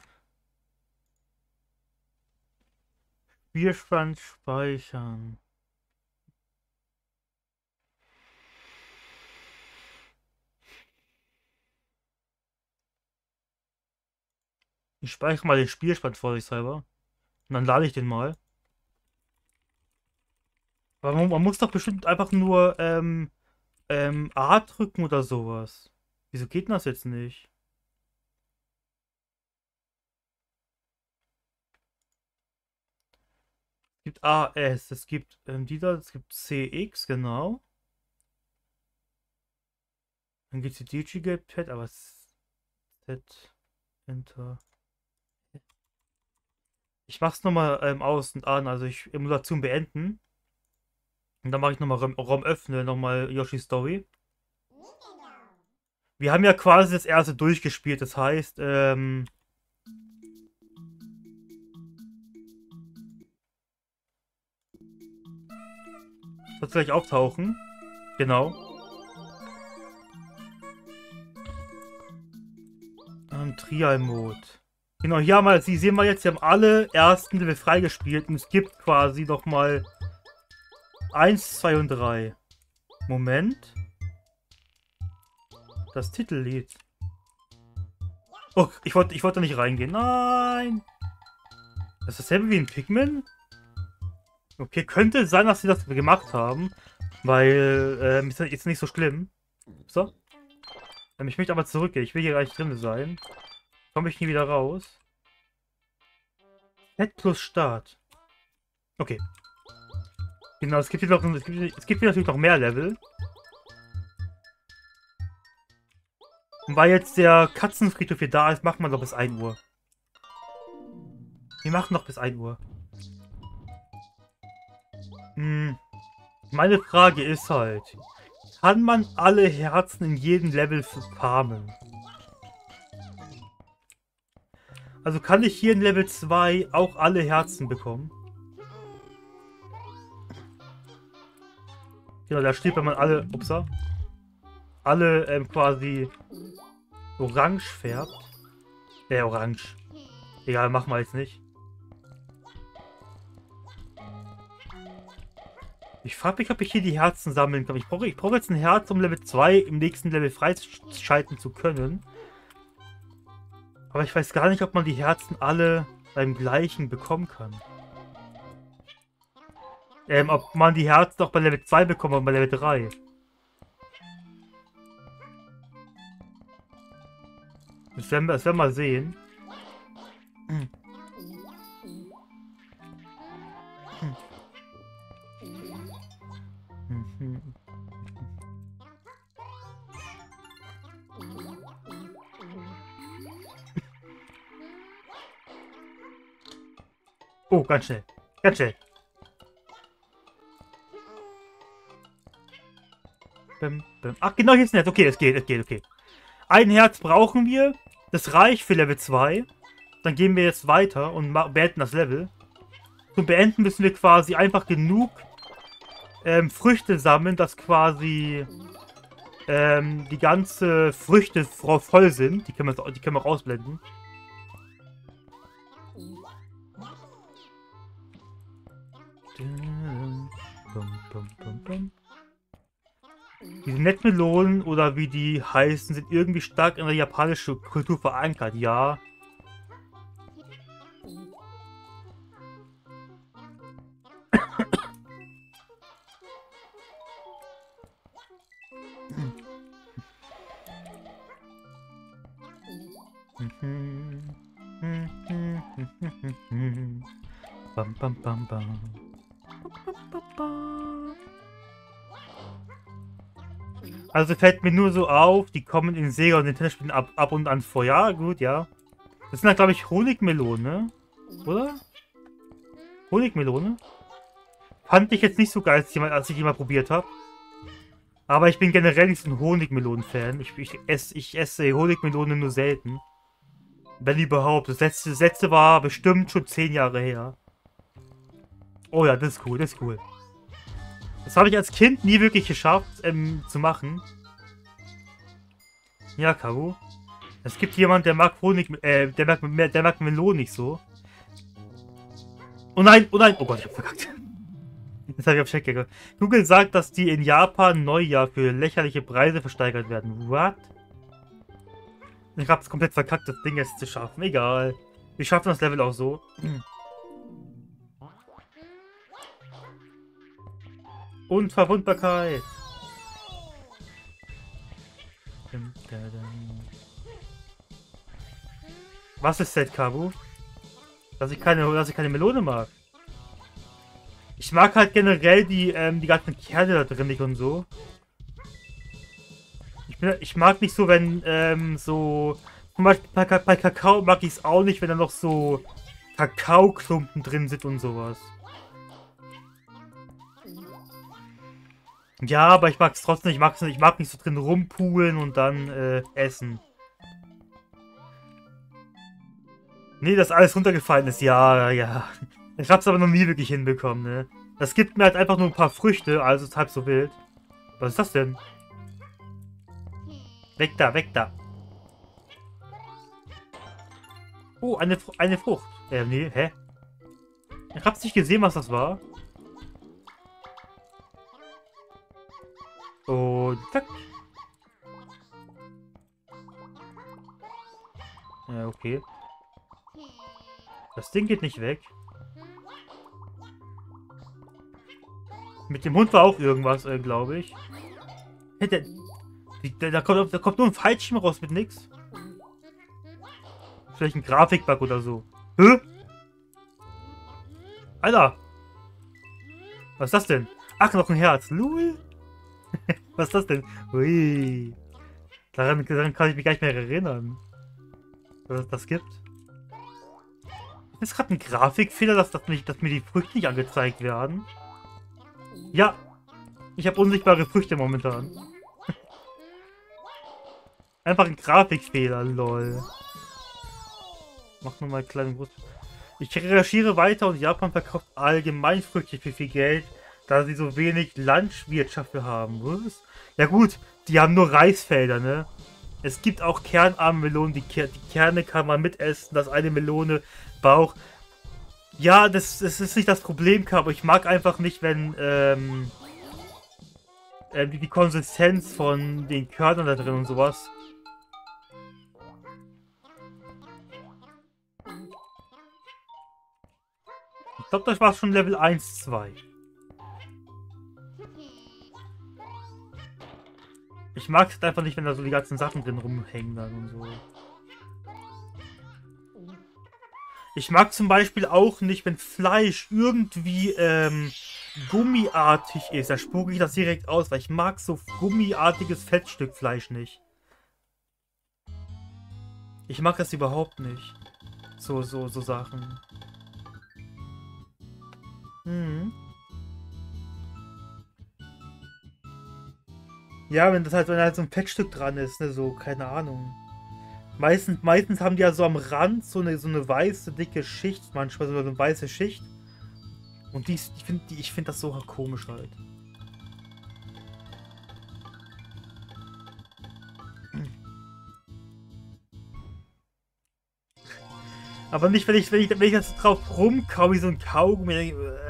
Spielstand speichern. Ich speichere mal den Spielstand vorsichtshalber. Und dann lade ich den mal. Aber man muss doch bestimmt einfach nur A drücken oder sowas. Wieso geht denn das jetzt nicht? Es gibt AS, es gibt es gibt CX, genau. Dann gibt es die DigiGate-Pad, aber es. Set, Enter. Ich mach's nochmal aus und an, also ich Emulation beenden. Und dann mache ich nochmal ROM öffnen, nochmal Yoshi Story. Wir haben ja quasi das erste durchgespielt, das heißt, wird gleich auftauchen. Genau. Trial-Mode. Genau, hier haben wir, Sie sehen wir jetzt, wir haben alle ersten Level freigespielt und es gibt quasi nochmal 1, 2 und 3. Moment. Das Titellied. Oh, ich wollte nicht reingehen. Nein! Das ist dasselbe wie in Pikmin? Okay, könnte sein, dass sie das gemacht haben. Weil, ist nicht so schlimm. So. Ich möchte aber zurückgehen. Ich will hier gar nicht drin sein. Komme ich nie wieder raus. Set plus Start. Okay. Genau, es gibt hier natürlich noch mehr Level. Und weil jetzt der Katzenfriedhof hier da ist, machen wir noch bis 1 Uhr. Wir machen noch bis 1 Uhr. Meine Frage ist halt, kann man alle Herzen in jedem Level farmen? Also kann ich hier in Level 2 auch alle Herzen bekommen? Genau, da steht, wenn man alle, upsa, alle quasi orange färbt. Orange. Egal, machen wir jetzt nicht. Ich frage mich, ob ich hier die Herzen sammeln kann. Ich brauche jetzt ein Herz, um Level 2 im nächsten Level freischalten zu können. Aber ich weiß gar nicht, ob man die Herzen alle beim gleichen bekommen kann. Ob man die Herzen auch bei Level 2 bekommt oder bei Level 3. Das werden wir mal sehen. Oh, ganz schnell. Ganz schnell. Ach, genau, hier ist ein Herz. Okay, es geht, okay. Ein Herz brauchen wir. Das reicht für Level 2. Dann gehen wir jetzt weiter und beenden das Level. Zum Beenden müssen wir quasi einfach genug Früchte sammeln, dass quasi die ganze Früchte voll sind. Die können wir auch ausblenden. Diese Nettmelonen oder wie die heißen, sind irgendwie stark in der japanischen Kultur verankert, ja. Bam, bam, bam, bam. Also fällt mir nur so auf, die kommen in Sega und Nintendo spielen ab und an vor. Ja, gut, ja. Das sind halt, glaube ich, Honigmelone, ne? Oder? Honigmelone? Fand ich jetzt nicht so geil, als ich die mal probiert habe. Aber ich bin generell nicht so ein Honigmelonen-Fan. Ich esse Honigmelone nur selten. Wenn überhaupt. Das letzte war bestimmt schon 10 Jahre her. Oh ja, das ist cool, das ist cool. Das habe ich als Kind nie wirklich geschafft, zu machen. Ja, Karu. Es gibt jemanden, der mag der mag Melonen nicht so. Oh nein, oh nein. Oh Gott, ich hab verkackt. Das habe ich auf Check gegangen. Google sagt, dass die in Japan Neujahr für lächerliche Preise versteigert werden. What? Ich hab's komplett verkackt, das Ding jetzt zu schaffen. Egal. Wir schaffen das Level auch so. Unverwundbarkeit. Was ist Set, Kabu? Dass ich keine Melone mag. Ich mag halt generell die ganzen Kerle da drin nicht und so. Ich mag nicht so, wenn so Zum Beispiel bei Kakao mag ich es auch nicht, wenn da noch so Kakaoklumpen drin sind und sowas. Ja, aber ich mag es trotzdem nicht. Ich mag nicht so drin rumpulen und dann essen. Nee, dass alles runtergefallen ist. Ja, ja. Ich hab's aber noch nie wirklich hinbekommen, ne? Das gibt mir halt einfach nur ein paar Früchte, also ist halb so wild. Was ist das denn? Weg da, weg da. Oh, eine Frucht. Nee, hä? Ich hab's nicht gesehen, was das war. Und zack. Ja, okay. Das Ding geht nicht weg. Mit dem Hund war auch irgendwas, glaube ich. Hey, da kommt nur ein Fallschirm raus mit nix. Vielleicht ein Grafikbug oder so. Hä? Alter! Was ist das denn? Ach, noch ein Herz. Lul. Was ist das denn? Ui. Daran kann ich mich gar nicht mehr erinnern. Was es das gibt. Ist gerade ein Grafikfehler, dass mir die Früchte nicht angezeigt werden. Ja. Ich habe unsichtbare Früchte momentan. Einfach ein Grafikfehler, lol. Mach nochmal kleinen Groß. Ich recherchiere weiter und Japan verkauft allgemein Früchte für viel Geld, da sie so wenig Landwirtschaft haben. Was? Ja gut, die haben nur Reisfelder, ne? Es gibt auch kernarme Melonen, die Kerne kann man mitessen, das eine Melone Bauch. Ja, das ist nicht das Problem, aber ich mag einfach nicht, wenn die Konsistenz von den Körnern da drin und sowas. Ich glaube, das war schon Level 1, 2. Ich mag es einfach nicht, wenn da so die ganzen Sachen drin rumhängen dann und so. Ich mag zum Beispiel auch nicht, wenn Fleisch irgendwie gummiartig ist. Da spucke ich das direkt aus, weil ich mag so gummiartiges Fettstück Fleisch nicht. Ich mag das überhaupt nicht. So Sachen. Hm. Ja, wenn halt so ein Fettstück dran ist, ne, so, keine Ahnung. Meistens haben die ja so am Rand so eine weiße, dicke Schicht, manchmal so eine weiße Schicht. Und ich finde das so komisch halt. Aber nicht, wenn ich jetzt drauf rumkau, wie so ein Kaugummi.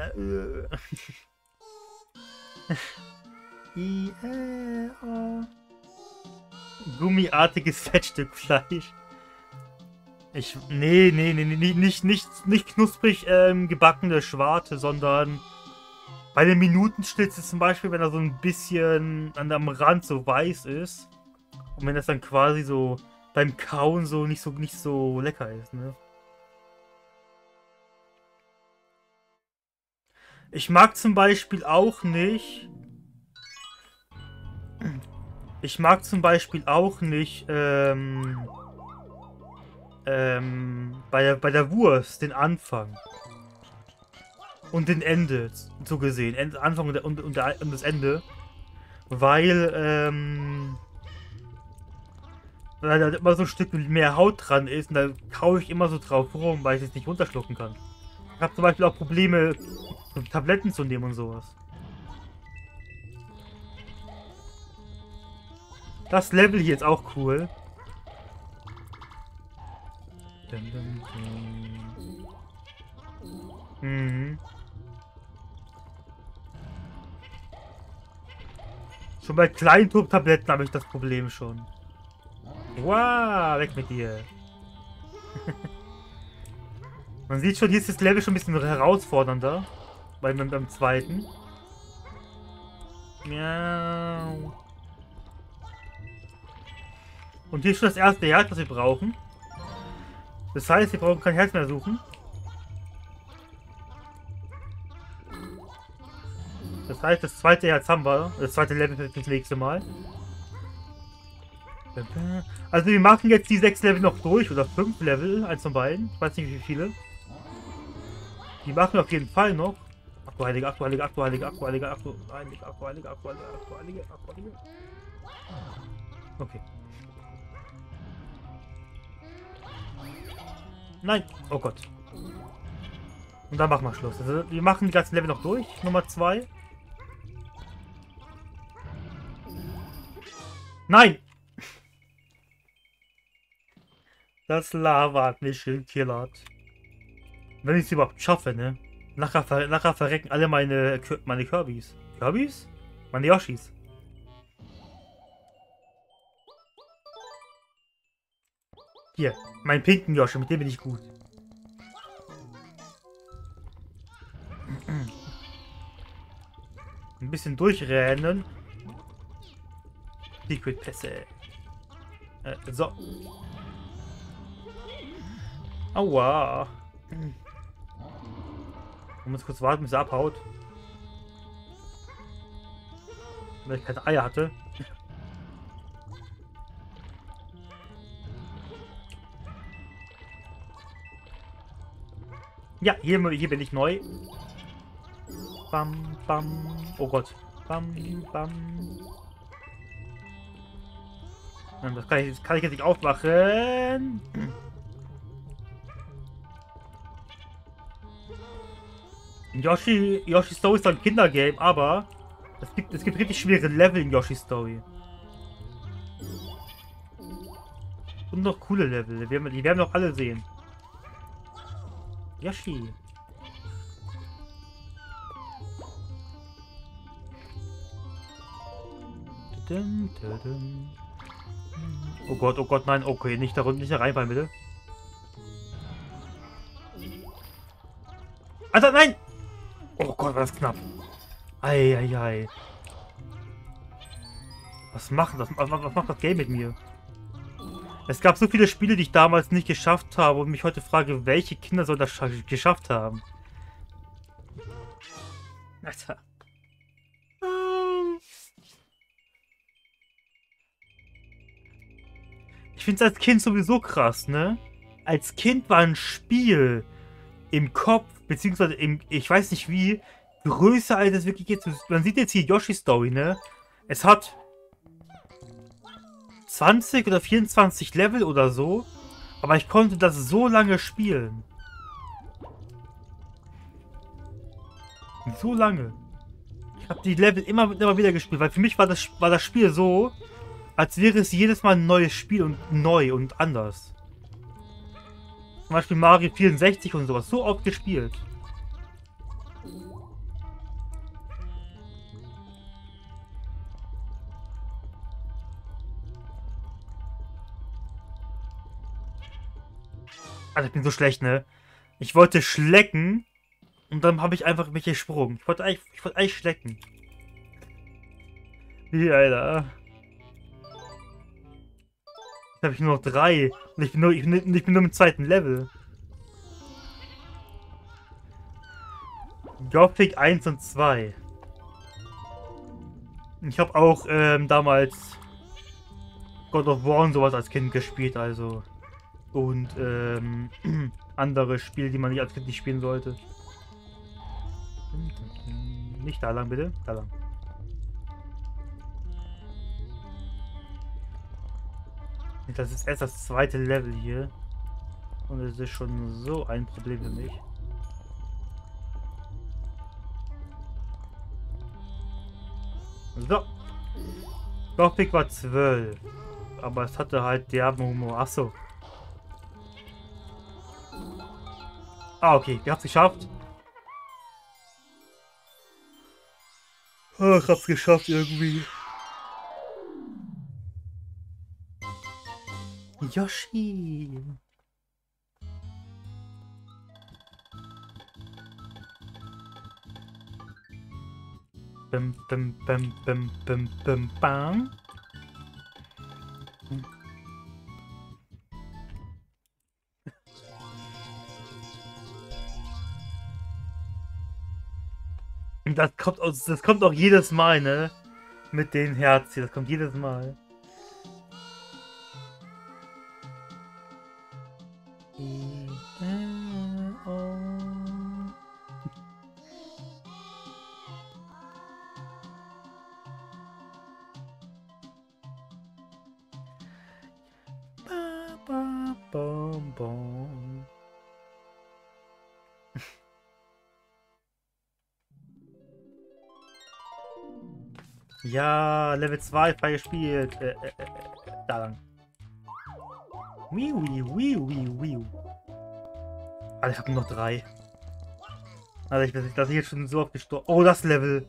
Gummiartiges Fettstück Fleisch. Nee, nicht knusprig gebackene Schwarte, sondern bei den Minutenschnitzel zum Beispiel, wenn er so ein bisschen am Rand so weiß ist. Und wenn das dann quasi so beim Kauen so nicht so lecker ist, ne? Ich mag zum Beispiel auch nicht. Bei der Wurst den Anfang. Und den Ende, so gesehen. Anfang und das Ende. Weil da immer so ein Stück mehr Haut dran ist und da kaue ich immer so drauf rum, weil ich es nicht runterschlucken kann. Ich habe zum Beispiel auch Probleme, Tabletten zu nehmen und sowas. Das Level hier ist auch cool. Mhm. Schon bei kleinen Turmtabletten habe ich das Problem schon. Wow, weg mit dir. Man sieht schon, hier ist das Level schon ein bisschen herausfordernder. Beim zweiten. Miau. Und hier ist schon das erste Herz, was wir brauchen. Das heißt, wir brauchen kein Herz mehr suchen. Das heißt, das zweite Herz haben wir. Das zweite Level für das nächste Mal. Also wir machen jetzt die 6 Level noch durch, oder 5 Level, eins von beiden. Ich weiß nicht wie viele. Die machen wir auf jeden Fall noch. Ach du Heilige, ach du Heilige, ach du Heilige, ach du Heilige, ach du Heilige, ach du Heilige, ach du Heilige, ach du Heilige, ach du Heilige. Okay. Nein, oh Gott. Und dann machen wir Schluss. Also wir machen die ganzen Level noch durch. Nummer 2. Nein! Das Lava hat mich gekillert. Wenn ich es überhaupt schaffe, ne? Nachher verrecken alle meine Kirbys. Kirbys? Meine Yoshis. Hier, mein pinken Yoshi, mit dem bin ich gut. Ein bisschen durchrennen. Secret Pässe. So. Aua. Ich muss kurz warten, bis er abhaut. Weil ich keine Eier hatte. Ja, hier bin ich neu. Bam, bam. Oh Gott. Bam, bam. Das kann ich jetzt nicht aufmachen. Yoshi Story ist ein Kindergame, aber es gibt richtig schwere Level in Yoshi Story. Und noch coole Level. Die werden wir noch alle sehen. Yoshi. Oh Gott, nein, okay, nicht da reinfallen, bitte. Alter, nein! Oh Gott, war das knapp. Eieiei. Was macht das Game mit mir? Es gab so viele Spiele, die ich damals nicht geschafft habe und mich heute frage, welche Kinder soll das geschafft haben? Alter. Ich finde es als Kind sowieso krass, ne? Als Kind war ein Spiel im Kopf, beziehungsweise ich weiß nicht wie, größer als es wirklich jetzt. Man sieht jetzt hier Yoshi Story, ne? Es hat 20 oder 24 Level oder so, aber ich konnte das so lange spielen. So lange. Ich habe die Level immer wieder gespielt, weil für mich war das Spiel so, als wäre es jedes Mal ein neues Spiel und neu und anders. Zum Beispiel Mario 64 und sowas. So oft gespielt. Alter, ich bin so schlecht, ne? Ich wollte schlecken und dann habe ich einfach mich gesprungen. Ich wollte eigentlich schlecken. Wie, Alter. Jetzt habe ich nur noch 3. Und ich bin nur im 2. Level. Gothic 1 und 2. Ich habe auch damals God of War und sowas als Kind gespielt, also. Und andere Spiele, die man nicht als Kind nicht spielen sollte. Nicht da lang, bitte. Da lang. Das ist erst das 2. Level hier. Und es ist schon so ein Problem für mich. So. Gothic war 12. Aber es hatte halt derben Humor. Achso. Ah, okay. Wir haben es geschafft. Oh, ich hab's geschafft irgendwie. Yoshi. Bim, bim, bim, bim, bim, bim, bam. Das kommt auch jedes Mal, ne? Mit den Herzen. Das kommt jedes Mal. Ja, Level 2 freigespielt. Da lang. Wiu. Alter, ich habe nur noch 3. Alter, ich weiß nicht, dass ich jetzt schon so oft gestorben. Oh, das Level.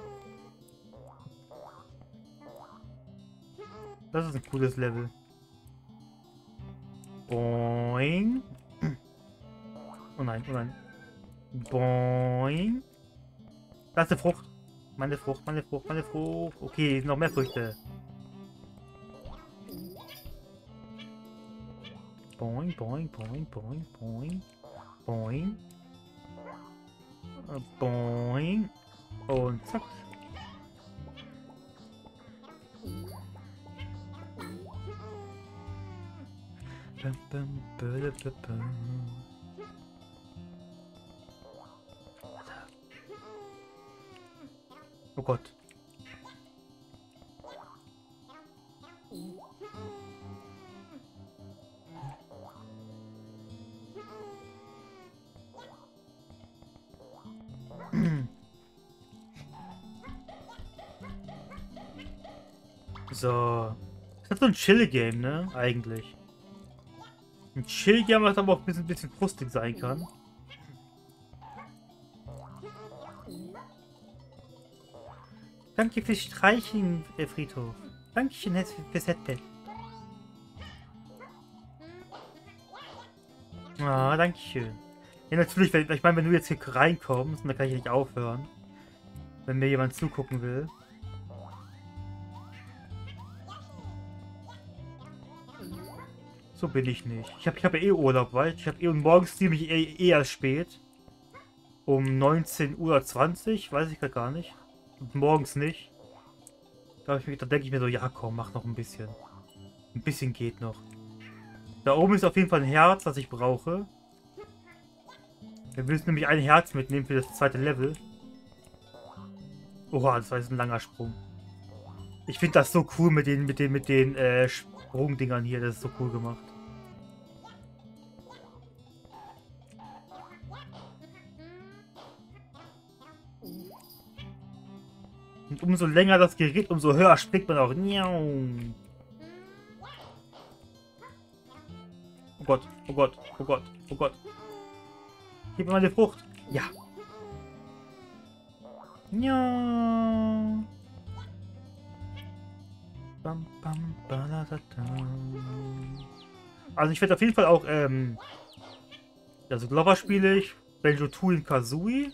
Das ist ein cooles Level. Boing. Oh nein, oh nein. Boing. Das ist eine Frucht. Meine Frucht. Okay, noch mehr Früchte. Boing. Boing. Und zack. Oh Gott. So. Das ist so ein Chill-Game, ne? Eigentlich. Ein Chill-Game, was aber auch ein bisschen frustig sein kann. Danke fürs Streichen, Friedhof. Dankeschön fürs Headpad. Ah, dankeschön. Ja, natürlich, ich meine, wenn du jetzt hier reinkommst, dann kann ich nicht aufhören. Wenn mir jemand zugucken will. So bin ich nicht. Ich hab ja eh Urlaub, weißt du? Ich habe eh und morgens ziemlich eher spät. Um 19:20 Uhr, weiß ich gar nicht. Und morgens nicht. Da denke ich mir so, ja komm, mach noch ein bisschen. Ein bisschen geht noch. Da oben ist auf jeden Fall ein Herz, das ich brauche. Wir müssen nämlich ein Herz mitnehmen für das zweite Level. Oha, das war jetzt ein langer Sprung. Ich finde das so cool mit den Sprungdingern hier. Das ist so cool gemacht. Und umso länger das Gerät, umso höher springt man auch. Oh Gott, oh Gott, oh Gott, oh Gott. Gib mir mal eine Frucht. Ja. Ja. Also ich werde auf jeden Fall auch, also Glover spiele ich, Banjo-Tooie und Kazooie.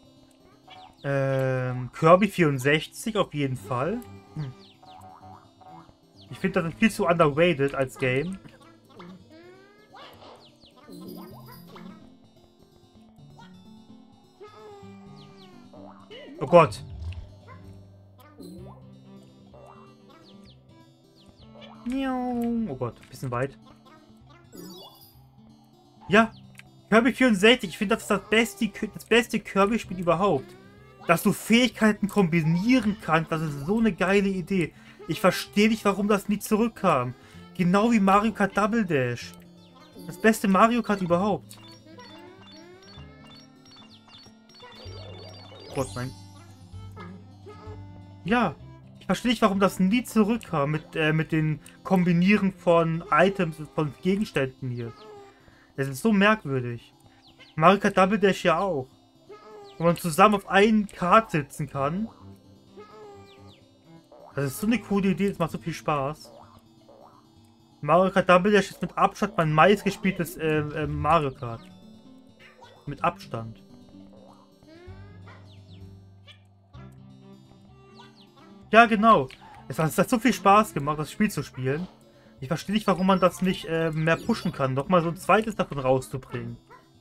Kirby 64 auf jeden Fall. Ich finde, das ist viel zu underrated als Game. Oh Gott. Oh Gott, bisschen weit. Ja, Kirby 64, ich finde, das ist das beste Kirby-Spiel überhaupt. Dass du Fähigkeiten kombinieren kannst, das ist so eine geile Idee. Ich verstehe nicht, warum das nie zurückkam. Genau wie Mario Kart Double Dash. Das beste Mario Kart überhaupt. Gott, nein. Ja, ich verstehe nicht, warum das nie zurückkam mit den Kombinieren von Items, von Gegenständen hier. Das ist so merkwürdig. Mario Kart Double Dash ja auch. Wo man zusammen auf einen Kart sitzen kann. Das ist so eine coole Idee, das macht so viel Spaß. Mario Kart Double Dash ist mit Abstand mein meistgespieltes Mario Kart. Mit Abstand. Ja, genau. Es hat so viel Spaß gemacht, das Spiel zu spielen. Ich verstehe nicht, warum man das nicht mehr pushen kann, noch mal so ein zweites davon rauszubringen.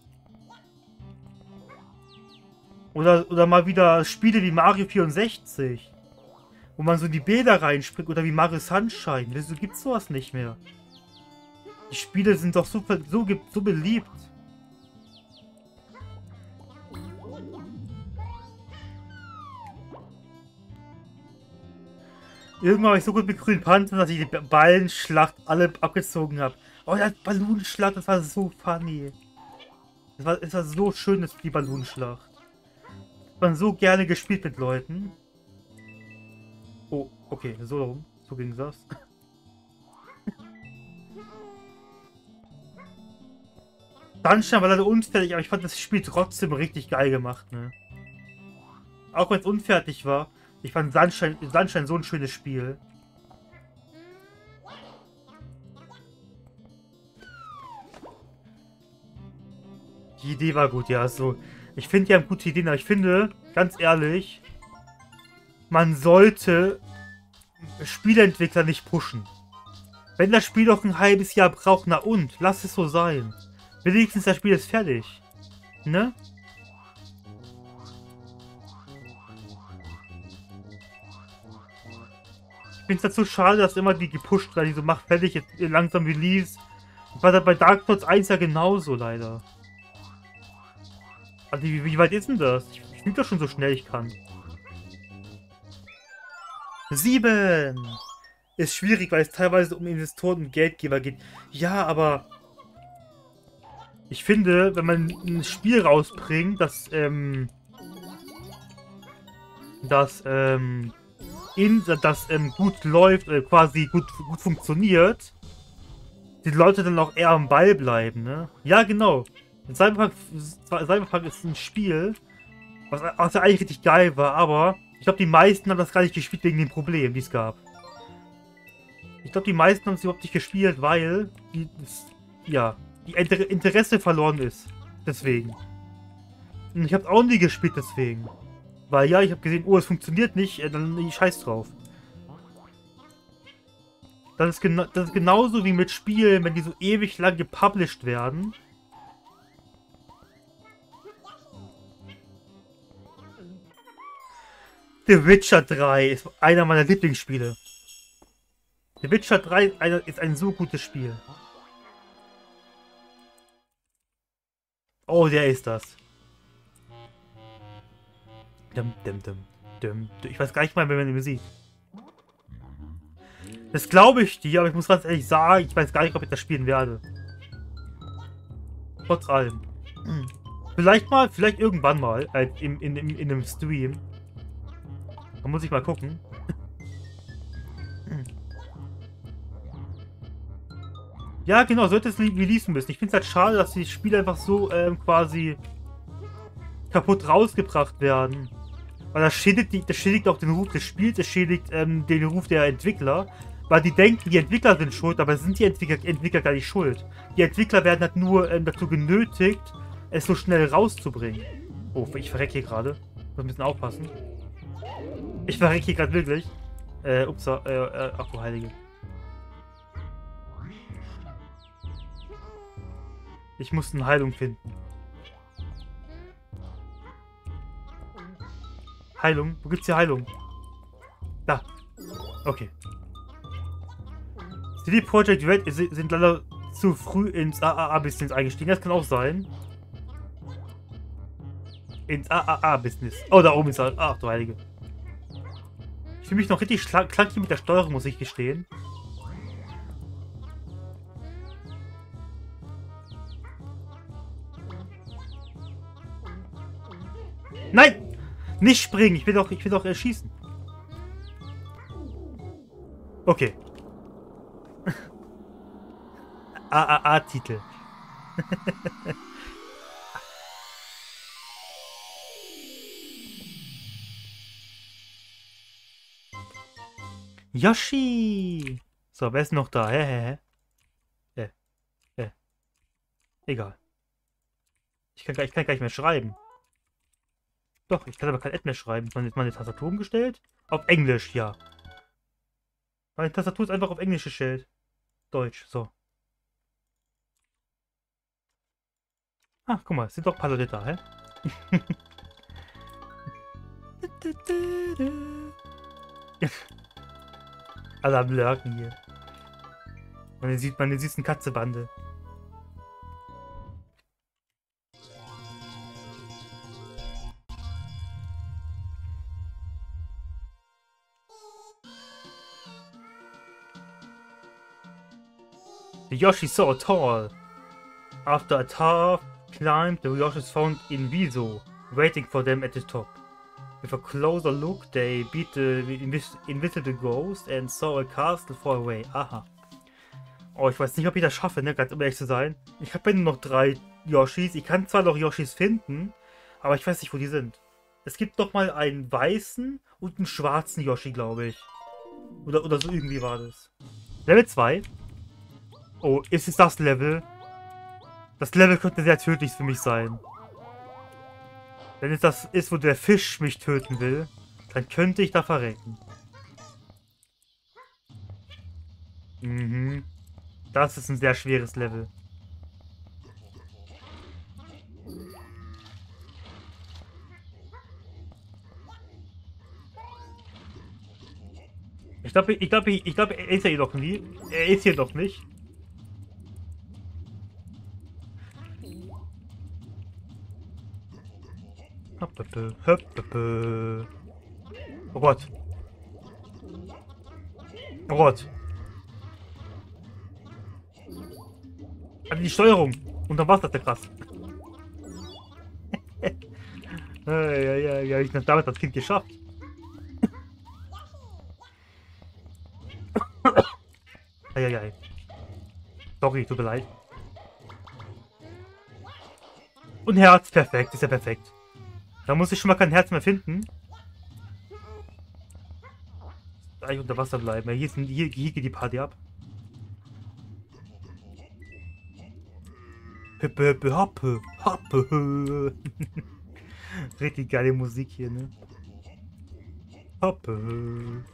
Oder mal wieder Spiele wie Mario 64. Wo man so in die Bäder reinspringt oder wie Mario Sunshine. Wieso gibt's sowas nicht mehr? Die Spiele sind doch so beliebt. Irgendwann war ich so gut mit grünen Panzern, dass ich die Ballenschlacht alle abgezogen habe. Oh, die Ballonenschlacht, das war so funny. Es war so schön, die Ballonenschlacht. Man so gerne gespielt mit Leuten. Oh, okay, so rum. So ging das. Sunshine war leider unfertig, aber ich fand das Spiel trotzdem richtig geil gemacht, ne? Auch wenn es unfertig war. Ich fand Sunshine so ein schönes Spiel. Die Idee war gut, ja, so. Ich finde, die haben gute Ideen, aber ich finde, ganz ehrlich, man sollte Spieleentwickler nicht pushen. Wenn das Spiel doch ein halbes Jahr braucht, na und, lass es so sein. Wenigstens das Spiel ist fertig. Ne? Ich finde es dazu schade, dass immer die gepusht werden, die so, mach fertig, jetzt langsam Release. War da bei Dark Souls 1 ja genauso, leider. Also wie weit ist denn das? Ich spiele doch schon so schnell ich kann. 7! Ist schwierig, weil es teilweise um Investoren und Geldgeber geht. Ja, aber ich finde, wenn man ein Spiel rausbringt, das gut läuft, quasi gut funktioniert, die Leute dann auch eher am Ball bleiben, ne? Ja, genau. Cyberpunk ist ein Spiel, was ja eigentlich richtig geil war, aber ich glaube, die meisten haben das gar nicht gespielt wegen den Problemen, die es gab. Ich glaube, die meisten haben es überhaupt nicht gespielt, weil die Interesse verloren ist. Deswegen. Und ich habe auch nie gespielt deswegen. Weil ja, ich habe gesehen, oh, es funktioniert nicht, dann ich scheiß drauf. Das ist genauso wie mit Spielen, wenn die so ewig lang gepublished werden. The Witcher 3 ist einer meiner Lieblingsspiele. The Witcher 3 ist ein so gutes Spiel. Oh, der ist das. Ich weiß gar nicht mal, wenn man ihn sieht. Das glaube ich dir, aber ich muss ganz ehrlich sagen, ich weiß gar nicht, ob ich das spielen werde. Trotz allem. Vielleicht irgendwann mal, in einem Stream. Da muss ich mal gucken. Ja, genau, sollte es releasen müssen. Ich finde es halt schade, dass die Spiele einfach so quasi kaputt rausgebracht werden. Weil das schädigt auch den Ruf des Spiels, das schädigt den Ruf der Entwickler. Weil die denken, die Entwickler sind schuld, aber sind die Entwickler gar nicht schuld. Die Entwickler werden halt nur dazu genötigt, es so schnell rauszubringen. Oh, ich verrecke hier gerade. Muss ein bisschen aufpassen. Ich verrecke hier gerade wirklich. Ach du Heilige. Ich muss eine Heilung finden. Heilung? Wo gibt's hier Heilung? Da. Okay. CD Projekt Red sind leider zu früh ins AAA-Business eingestiegen. Das kann auch sein. Ins AAA-Business. Oh, da oben ist er. Ach du Heilige. Ich fühle mich noch richtig clunky mit der Steuerung, muss ich gestehen. Nein! Nicht springen! Ich will doch erschießen. Okay. AAA-Titel. Yoshi! So, wer ist noch da? Egal. Ich kann gar nicht mehr schreiben. Doch, ich kann aber kein Ad mehr schreiben. Meine Tastatur umgestellt? Auf Englisch, ja. Meine Tastatur ist einfach auf Englisch gestellt. Deutsch, so. Ach, guck mal, es sind doch ein paar Leute da, hä? Alle am Lurken hier. Man sieht eine Katzebande. The Yoshi so tall. After a tough climb, the Yoshis found Inviso, waiting for them at the top. With a closer look, they beat the invisible ghost and saw a castle far away. Aha. Oh, ich weiß nicht, ob ich das schaffe, ne? Ganz um ehrlich zu sein. Ich habe ja nur noch 3 Yoshis. Ich kann zwar noch Yoshis finden, aber ich weiß nicht, wo die sind. Es gibt noch mal einen weißen und einen schwarzen Yoshi, glaube ich. Oder so irgendwie war das. Level 2. Oh, ist es das Level? Das Level könnte sehr tödlich für mich sein. Wenn es das ist, wo der Fisch mich töten will, dann könnte ich da verrecken. Mhm. Das ist ein sehr schweres Level. Ich glaube, er ist ja jedoch nie. Er ist hier doch nicht. Oh Gott. Oh Gott. Also die Steuerung. Unter Wasser ist ja krass. Ja, ich habe damit das Kind geschafft. Eieiei. Sorry, tut mir leid. Und Herz, perfekt, ist ja perfekt. Da muss ich schon mal kein Herz mehr finden. Eigentlich unter Wasser bleiben. Hier geht die Party ab. Hippe, hippe, hoppe, hoppe. Richtig geile Musik hier, ne? Hoppe.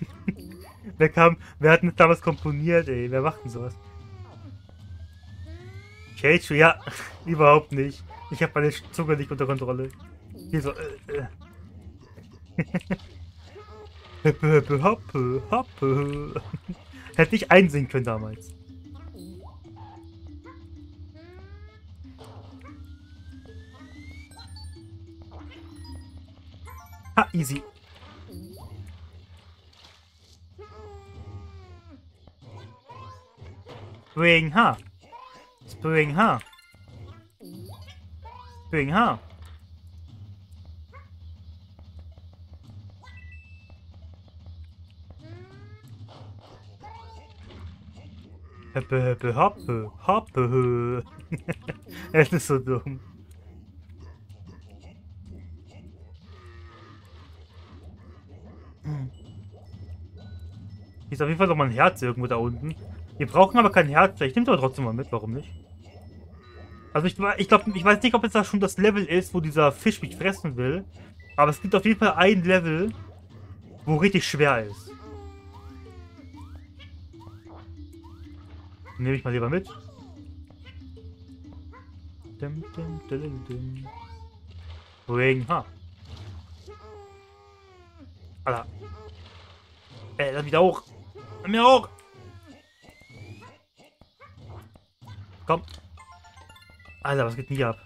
Wer hat denn das damals komponiert, ey? Wer macht denn sowas? Keichu, ja, überhaupt nicht. Ich habe meine Zunge nicht unter Kontrolle. Hier so, Hippe, hippe, hoppe, hoppe. Hätte ich einsingen können damals. Ha, easy. Spring ha. Spring ha. Spring ha. Hoppe, hoppe, hoppe, hoppe. Es ist so dumm. Hier ist auf jeden Fall noch mal ein Herz irgendwo da unten. Wir brauchen aber kein Herz. Ich nehme es aber trotzdem mal mit. Warum nicht? Also ich glaube, ich weiß nicht, ob jetzt da schon das Level ist, wo dieser Fisch mich fressen will. Aber es gibt auf jeden Fall ein Level, wo richtig schwer ist. Nehme ich mal lieber mit. Ring, ha. Alter. Lass mich da hoch. Lass mich hoch. Komm. Alter, was geht denn hier ab?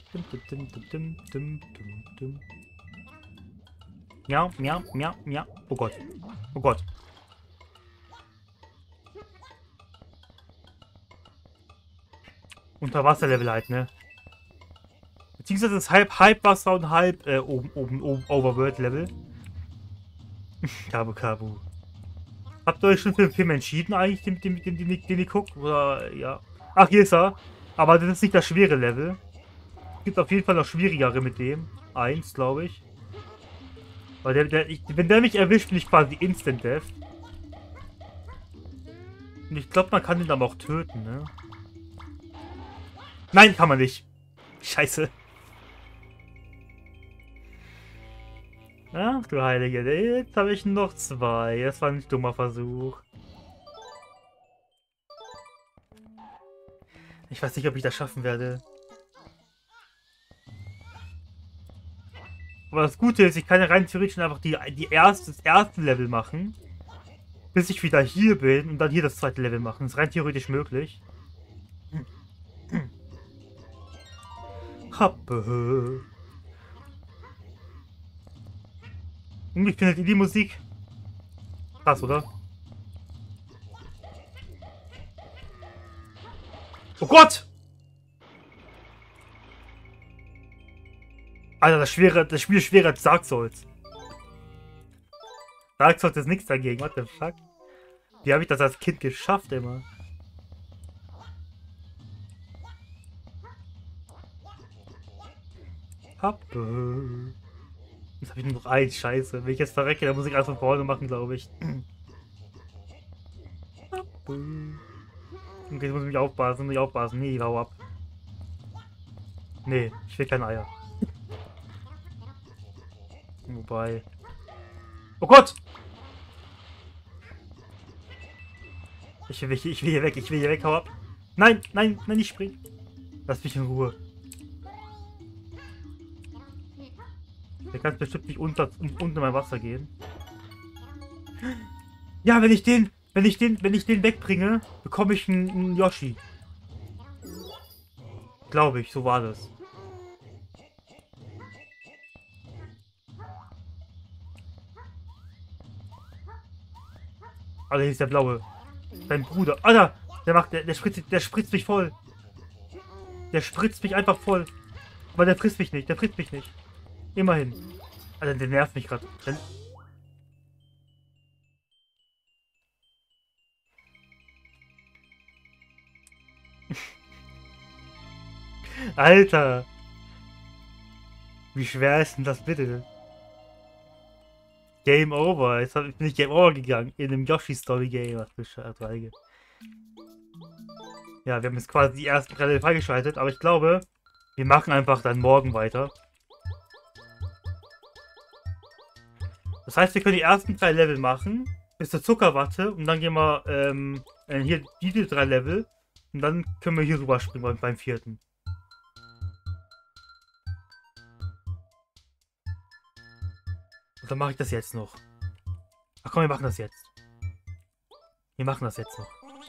Miau, miau, miau, miau. Oh Gott. Oh Gott. Unterwasserlevel halt, ne? Beziehungsweise das halb Wasser und halb oben Overworld-Level. Kabu Kabu. Habt ihr euch schon für den Film entschieden eigentlich, den ihr guckt? Oder, ja. Ach, hier ist er. Aber das ist nicht das schwere Level. Es gibt auf jeden Fall noch schwierigere mit dem. 1, glaube ich. Weil wenn der mich erwischt, bin ich quasi Instant Death. Und ich glaube, man kann den aber auch töten, ne? Nein, kann man nicht. Scheiße. Ach du Heilige, jetzt habe ich noch 2. Das war ein dummer Versuch. Ich weiß nicht, ob ich das schaffen werde. Aber das Gute ist, ich kann ja rein theoretisch einfach das erste Level machen. bis ich wieder hier bin und dann hier das zweite Level machen. Das ist rein theoretisch möglich. Happe. Und wie findet ihr die Musik? Krass, oder? Oh Gott! Alter, das Spiel ist schwerer als Dark Souls. Dark Souls ist nichts dagegen, what the fuck? Wie habe ich das als Kind geschafft immer? Happe. Jetzt habe ich nur noch eins, scheiße. Wenn ich jetzt verrecke, dann muss ich alles von vorne machen, glaube ich. Happe. Okay, jetzt muss ich mich aufpassen, Nee, hau ab. Nee, ich will keine Eier. Wobei... Oh Gott! Ich will hier weg, hau ab. Nein, nicht springen. Lass mich in Ruhe. Der kann bestimmt nicht unter mein Wasser gehen. Ja, wenn ich den wegbringe, bekomme ich einen Yoshi. Glaube ich, so war das. Alter, hier ist der Blaue. Dein Bruder. Alter! Der spritzt mich voll. Der spritzt mich einfach voll. Aber der frisst mich nicht. Immerhin. Alter, der nervt mich gerade. Alter! Wie schwer ist denn das bitte? Game Over. Jetzt bin ich Game Over gegangen. In einem Yoshi Story Game. Was für Scheiße. Ja, wir haben jetzt quasi die ersten 3 Level freigeschaltet. Aber ich glaube, wir machen einfach dann morgen weiter. Das heißt, wir können die ersten 3 Level machen. Bis zur Zuckerwatte. Und dann gehen wir hier diese 3 Level. Und dann können wir hier rüber springen beim 4. Und dann mache ich das jetzt noch. Ach komm, wir machen das jetzt. Wir machen das jetzt noch.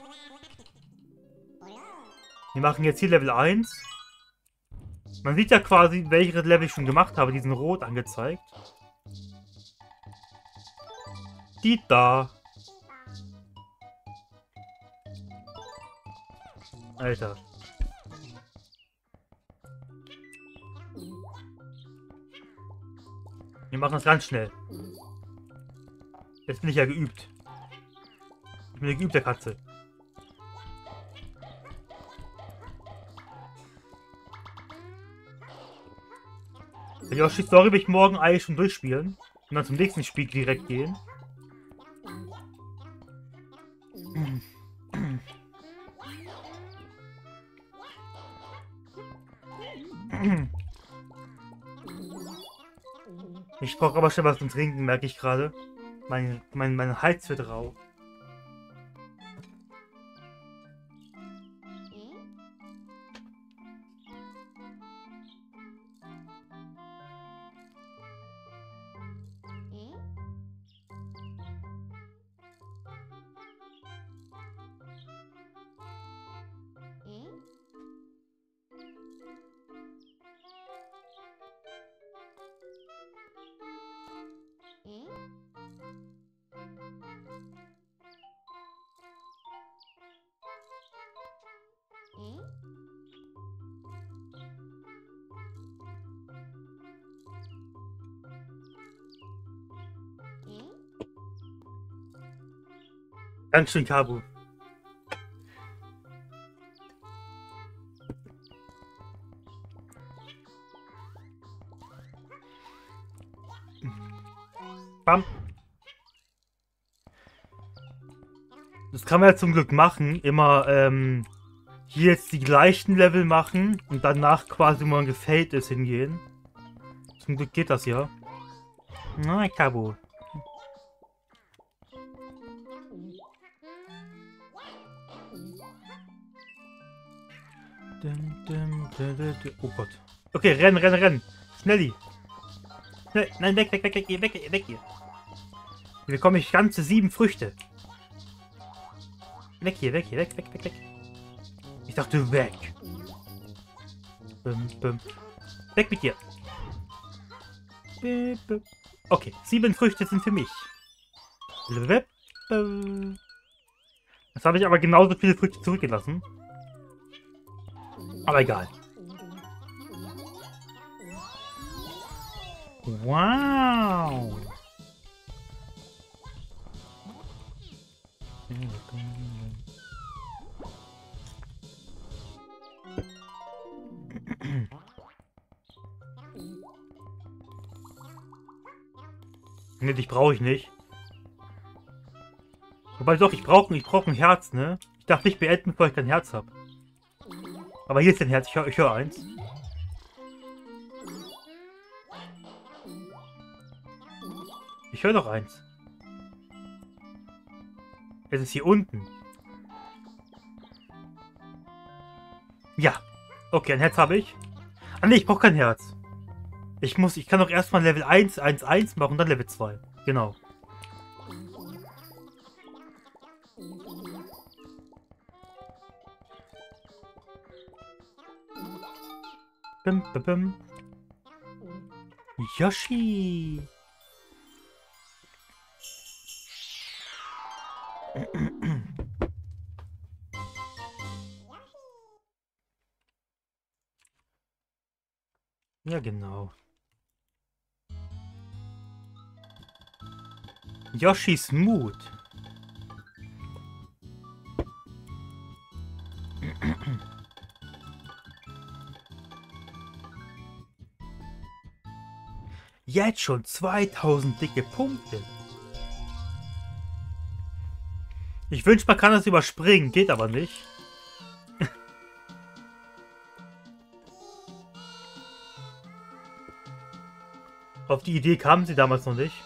Wir machen jetzt hier Level 1. Man sieht ja quasi, welche Level ich schon gemacht habe. Die sind rot angezeigt. Die da. Alter. Wir machen das ganz schnell. Jetzt bin ich ja geübt. Ich bin eine geübte Katze. Die Yoshi Story will ich morgen eigentlich schon durchspielen. Und dann zum nächsten Spiel direkt gehen. Ich brauche aber schnell was zum Trinken, merke ich gerade. Mein Hals wird rau. Ganz schön Kabu. Bam. Das kann man ja zum Glück machen. Immer hier jetzt die gleichen Level machen und danach quasi, wenn man gefällt ist, hingehen. Zum Glück geht das ja. Na, Kabu. Oh Gott. Okay, rennen. Schnelli. Schnell. Nein, weg hier. Hier bekomme ich ganze 7 Früchte. Weg hier, weg hier, weg, weg, weg, weg. Ich dachte, weg. Bim, bim. Weg mit dir. Bim, bim. Okay, 7 Früchte sind für mich. Jetzt habe ich aber genauso viele Früchte zurückgelassen. Aber egal. Wow. Ne, dich brauche ich nicht. Wobei doch, ich brauche ein Herz, ne? Ich darf nicht beenden, bevor ich kein Herz habe. Aber hier ist ein Herz, ich hör eins. Ich höre noch eins. Es ist hier unten. Ja. Okay, ein Herz habe ich. Ah ne, ich brauche kein Herz. Ich kann doch erstmal Level 1, 1, 1 machen und dann Level 2. Genau. Bim, bim, bim. Yoshi. Ja, genau. Yoshis Mut. Jetzt schon 2000 dicke Punkte. Ich wünschte, man kann das überspringen, geht aber nicht. Auf die Idee kamen sie damals noch nicht.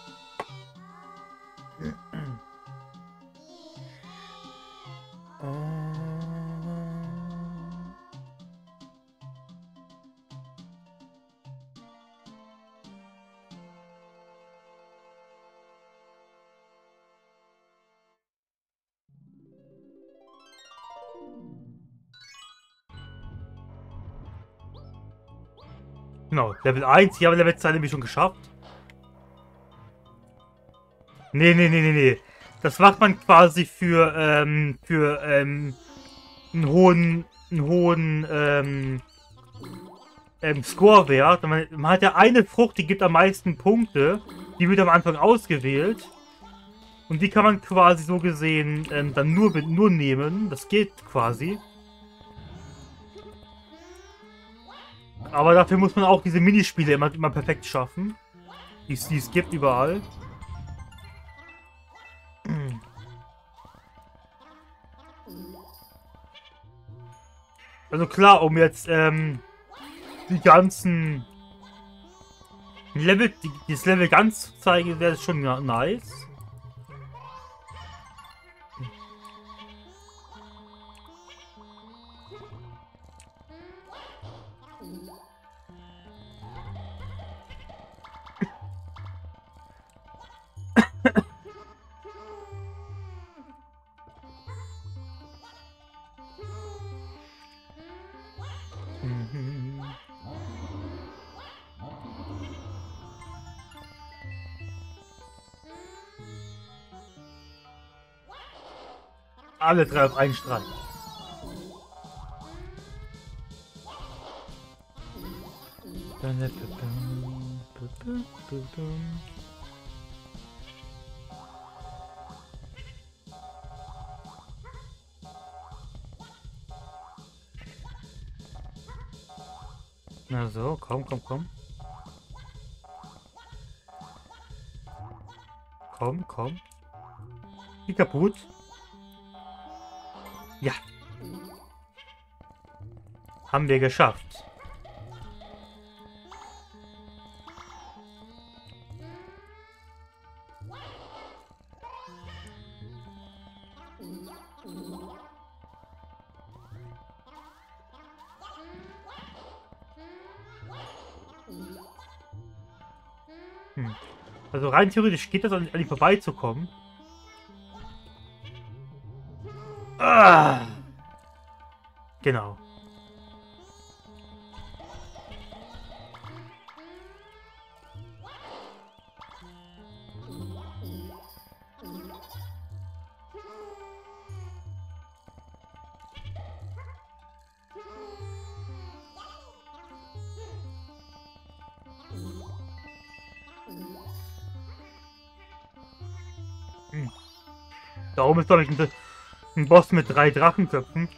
Genau, Level 1, hier haben wir Level 2 nämlich schon geschafft. Nee. Das macht man quasi für einen hohen Score-Wert. Man hat ja eine Frucht, die gibt am meisten Punkte. Die wird am Anfang ausgewählt. Und die kann man quasi so gesehen dann nur nehmen. Das geht quasi. Aber dafür muss man auch diese Minispiele immer perfekt schaffen. Die es gibt überall. Also klar, um jetzt die ganzen Level, das Level ganz zu zeigen, wäre es schon nice. Alle drei auf einen Strang. Na so, komm. Komm. Die kaputt. Ja. Haben wir geschafft. Also rein theoretisch geht das an die vorbeizukommen. Ah! Ah, genau. Da oben ist, glaube ich, ein Boss mit 3 Drachenköpfen.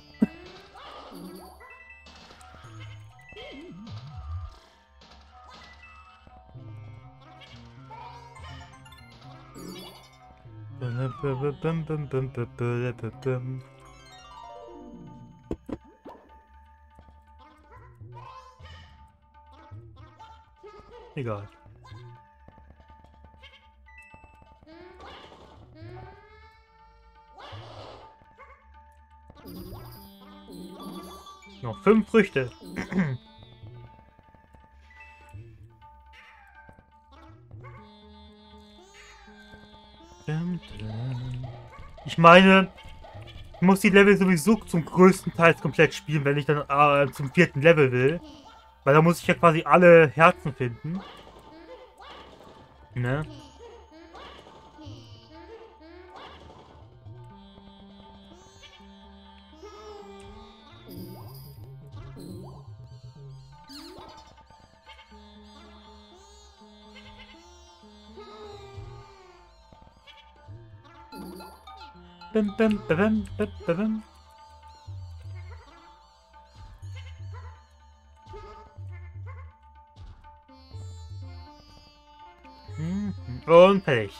Egal. Noch 5 Früchte. Ich meine, ich muss die Level sowieso zum größten Teil komplett spielen, wenn ich dann zum 4. Level will. Weil da muss ich ja quasi alle Herzen finden. Ne? Bim, bim, bim, bim, bim, bim. Und fertig.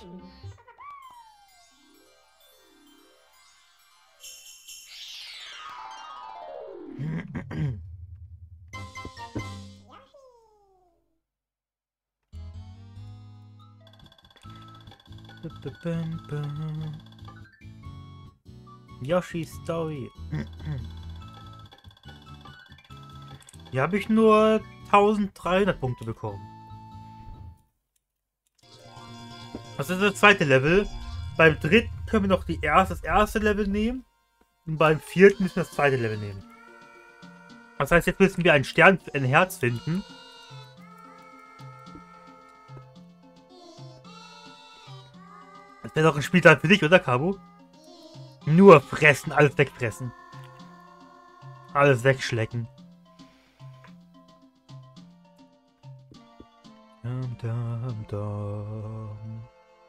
Yoshi's Story. Hier habe ich nur 1300 Punkte bekommen. Das ist das 2. Level. Beim 3. können wir noch das erste Level nehmen. Und beim 4. müssen wir das 2. Level nehmen. Das heißt, jetzt müssen wir ein Herz finden. Das wäre doch ein Spiel für dich, oder, Kabu? Nur fressen, alles wegfressen. Alles wegschlecken. Dum, dum, dum.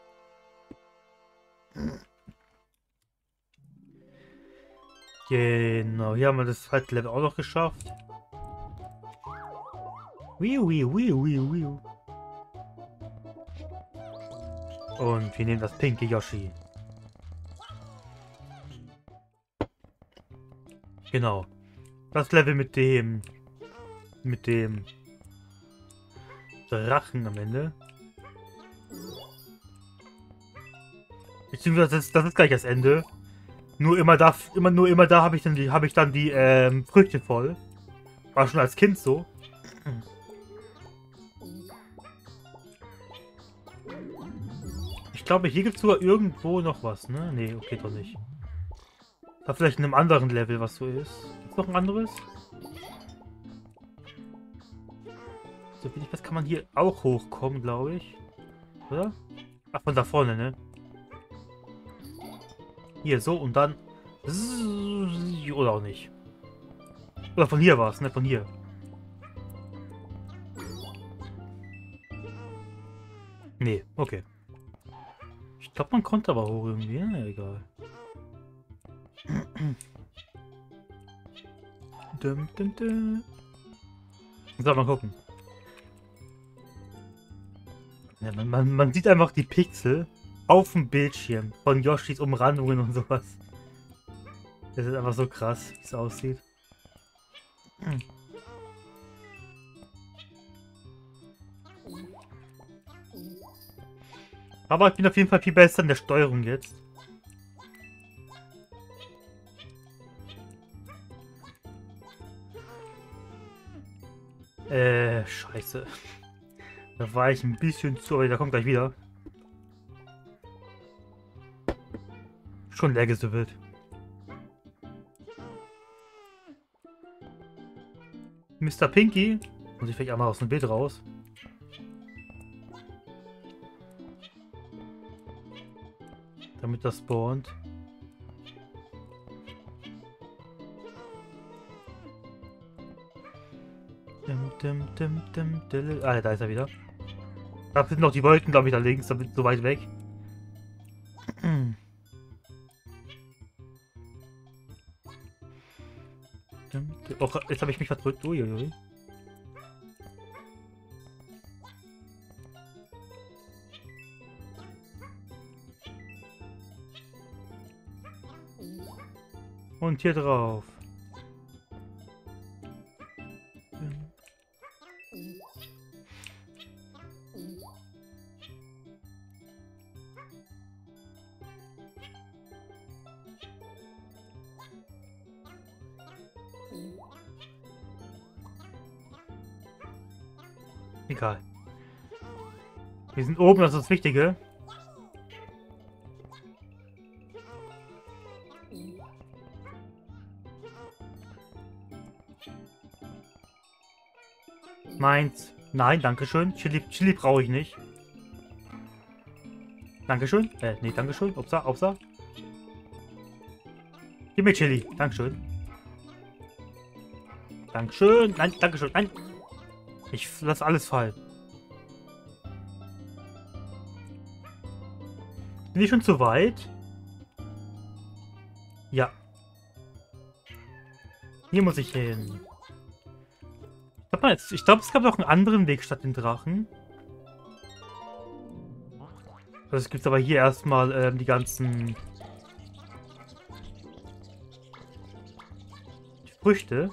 Genau, hier haben wir das 2. Level auch noch geschafft. Wiu, wiu, wiu, wiu, wiu. Und wir nehmen das pinke Yoshi. Genau. Das Level mit dem Drachen am Ende. Beziehungsweise das ist gleich das Ende. Nur immer da habe ich dann die Früchte voll. War schon als Kind so. Ich glaube, hier gibt es sogar irgendwo noch was, ne? Ne, okay, doch nicht. Da vielleicht in einem anderen Level was so ist. Ist noch ein anderes? So wie ich weiß, kann man hier auch hochkommen, glaube ich. Oder? Ach, von da vorne, ne? Hier, so und dann... Oder auch nicht. Oder von hier war es, ne? Von hier. Nee, okay. Ich glaube, man konnte aber hoch irgendwie. Ja, egal. Dum, dum, dum. So, mal gucken. Ja, man sieht einfach die Pixel auf dem Bildschirm von Yoshis Umrandungen und sowas. Das ist einfach so krass, wie es aussieht. Aber ich bin auf jeden Fall viel besser in der Steuerung jetzt. Scheiße. Da war ich ein bisschen zu, aber der kommt gleich wieder. Schon leer so wild. Mr. Pinky. Muss ich vielleicht einmal aus dem Bild raus. Damit das spawnt. Ah, da ist er wieder. Da sind noch die Wolken, glaube ich, da links, da bin so weit weg. Oh, jetzt habe ich mich verdrückt. Uiuiui. Und hier drauf. Egal. Wir sind oben, das ist das Wichtige. Meins. Nein, dankeschön. Chili brauche ich nicht. Dankeschön. Nee, dankeschön. Upsa, upsa. Gib mir Chili. Dankeschön. Dankeschön. Nein, dankeschön. Nein. Ich lasse alles fallen. Bin ich schon zu weit? Ja. Hier muss ich hin. Ich glaube, es gab noch einen anderen Weg statt den Drachen. Also es gibt aber hier erstmal die ganzen Früchte.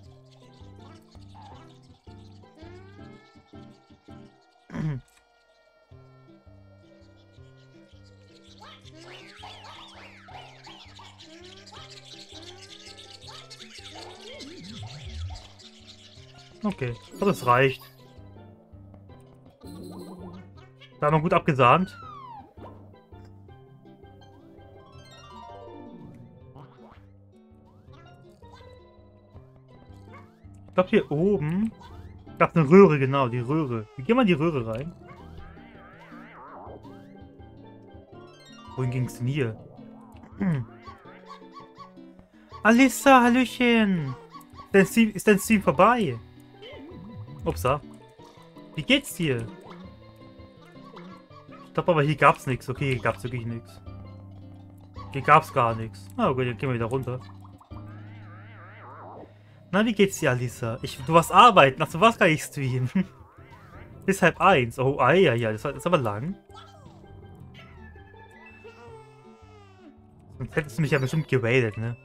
Okay, das reicht. Da haben wir gut abgesahnt. Ich glaube hier oben gab es eine Röhre, genau, die Röhre. Wir gehen mal in die Röhre rein. Wohin ging es denn hier? Alissa, Hallöchen! Ist dein Stream vorbei? Upsa. Wie geht's dir? Ich glaube aber hier gab's nichts. Okay, hier gab's wirklich nichts. Hier gab's gar nichts. Ah, okay, dann gehen wir wieder runter. Na, wie geht's dir, Alissa? Du warst arbeiten. Ach, du warst gar nicht streamen. Bis 1:30. Oh, ja, das ist aber lang. Sonst hättest du mich ja bestimmt gewaitet, ne?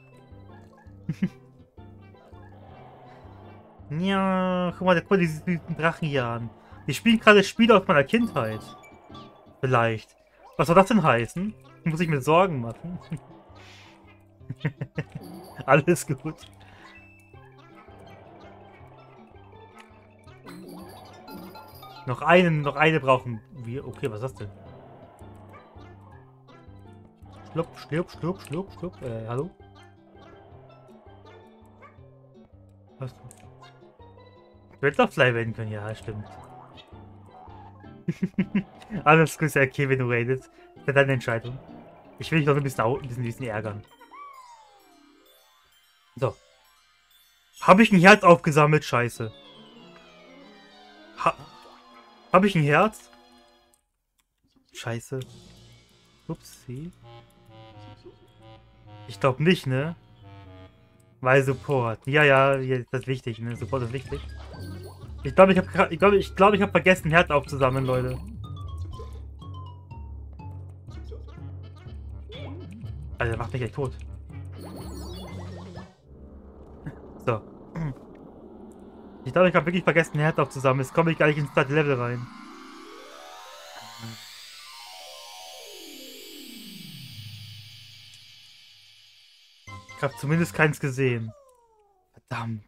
Ja, guck mal diesen Drachen hier an. Die spielen gerade Spiele aus meiner Kindheit. Vielleicht. Was soll das denn heißen? Muss ich mir Sorgen machen? Alles gut. Noch eine brauchen wir. Okay, was ist das denn? Schlupp. Hallo? Was? Ich hätte doch Fly werden können, ja, stimmt. Alles gut, ja, okay, wenn du redest. Das ist deine Entscheidung. Ich will dich noch ein bisschen ärgern. So. Habe ich ein Herz aufgesammelt? Scheiße. Habe ich ein Herz? Scheiße. Upsi. Ich glaube nicht, ne? Weil Support. Ja, das ist wichtig, ne? Support ist wichtig. Ich glaube, ich habe vergessen, Herz aufzusammeln, Leute. Alter, macht mich echt tot. So. Ich glaube, ich habe wirklich vergessen, Herz aufzusammeln. Jetzt komme ich gar nicht ins zweite Level rein. Ich habe zumindest keins gesehen. Verdammt.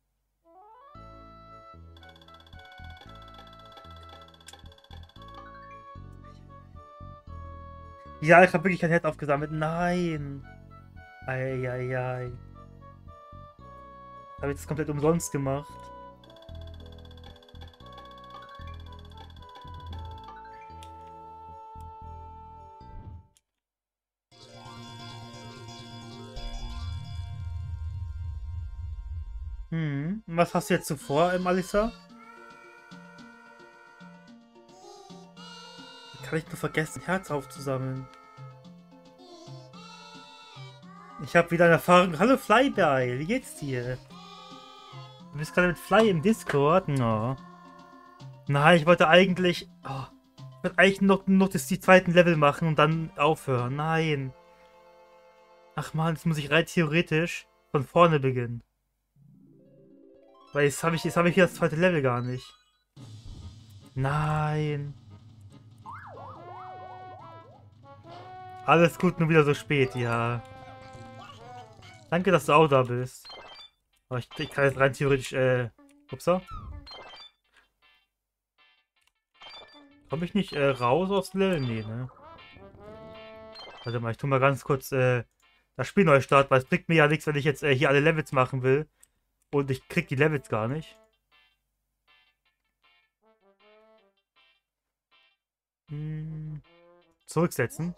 Ja, ich habe wirklich kein Herz aufgesammelt. Nein. Eieiei. Habe ich das komplett umsonst gemacht. Hm. Und was hast du jetzt zuvor, Alissa? Kann ich nur vergessen, Herz aufzusammeln. Ich habe wieder eine Erfahrung. Hallo Flyby, wie geht's dir? Du bist gerade mit Fly im Discord? No. Nein, ich wollte eigentlich... Oh, ich wollte eigentlich noch die zweiten Level machen und dann aufhören. Nein. Ach man, jetzt muss ich rein theoretisch von vorne beginnen. Weil jetzt habe ich hier das zweite Level gar nicht. Nein. Alles gut, nur wieder so spät, ja. Danke, dass du auch da bist. Aber ich kann jetzt rein theoretisch, upsa. Komme ich nicht raus aus dem Level? Nee, ne? Warte mal, ich tu mal ganz kurz das Spiel neu starten, weil es bringt mir ja nichts, wenn ich jetzt hier alle Levels machen will. Und ich krieg die Levels gar nicht. Hm. Zurücksetzen.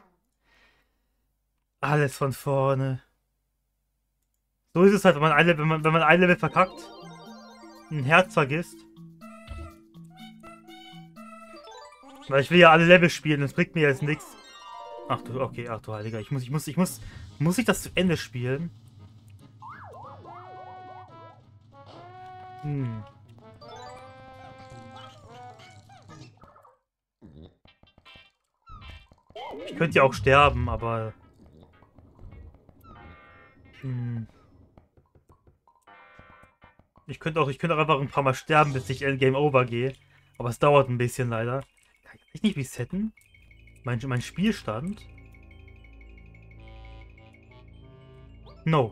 Alles von vorne. So ist es halt, wenn man ein Level verkackt, ein Herz vergisst. Weil ich will ja alle Level spielen, das bringt mir jetzt nichts. Ach du, okay, ach du Heiliger, muss ich das zu Ende spielen? Hm. Ich könnte ja auch sterben, aber... Hm. Ich könnte auch einfach ein paar Mal sterben, bis ich Endgame Over gehe. Aber es dauert ein bisschen leider. Kann ich nicht resetten? Mein Spielstand? No.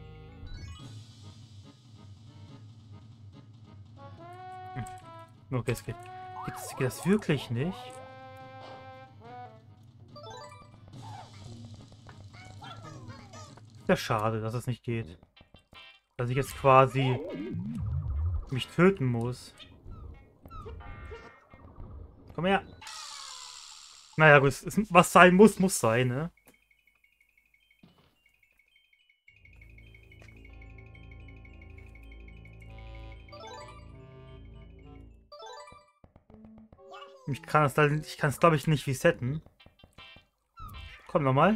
Okay, es geht. Geht das wirklich nicht? Ist ja schade, dass es nicht geht. Dass ich jetzt quasi mich töten muss. Komm her. Naja, gut, was sein muss, muss sein, ne? Ich kann es, glaube ich, nicht resetten. Komm nochmal.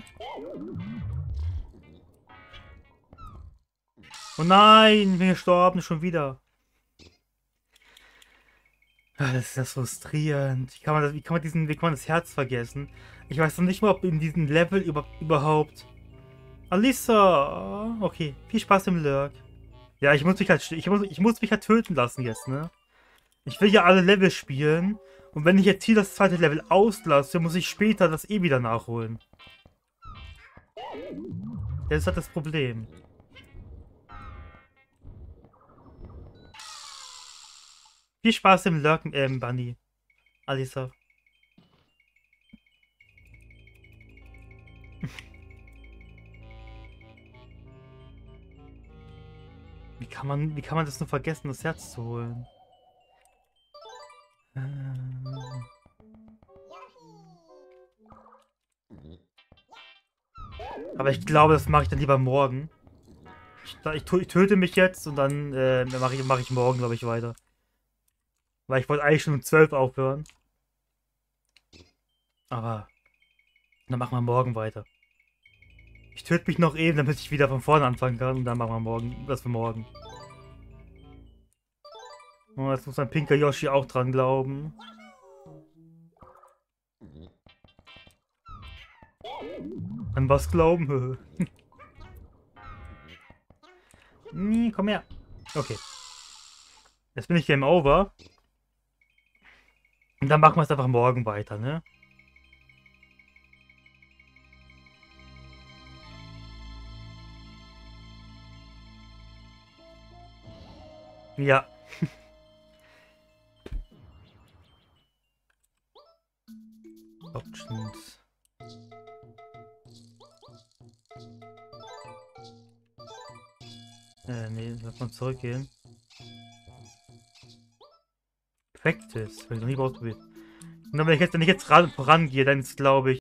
Oh nein, ich bin gestorben, schon wieder. Das ist ja frustrierend. Wie kann man das Herz vergessen? Ich weiß noch nicht mal, ob in diesem Level überhaupt... Alissa! Okay, viel Spaß im Lurk. Ja, ich muss mich halt töten lassen jetzt, ne? Ich will ja alle Level spielen. Und wenn ich jetzt hier das zweite Level auslasse, muss ich später das eh wieder nachholen. Das ist halt das Problem. Viel Spaß im Lurken, Bunny. Alissa. Wie kann man das nur vergessen, das Herz zu holen? Aber ich glaube, das mache ich dann lieber morgen. Ich töte mich jetzt und dann mache ich morgen, glaube ich, weiter. Weil ich wollte eigentlich schon um 12 aufhören. Aber dann machen wir morgen weiter. Ich töte mich noch eben, damit ich wieder von vorne anfangen kann. Und dann machen wir morgen das für morgen. Oh, jetzt muss ein pinker Yoshi auch dran glauben. An was glauben? Komm her. Okay. Jetzt bin ich Game Over. Und dann machen wir es einfach morgen weiter, ne? Ja. Options. Nee, lass mal zurückgehen. Practice. Will ich noch nie ausprobiert. Und dann, wenn ich jetzt vorangehe, dann ist, glaube ich,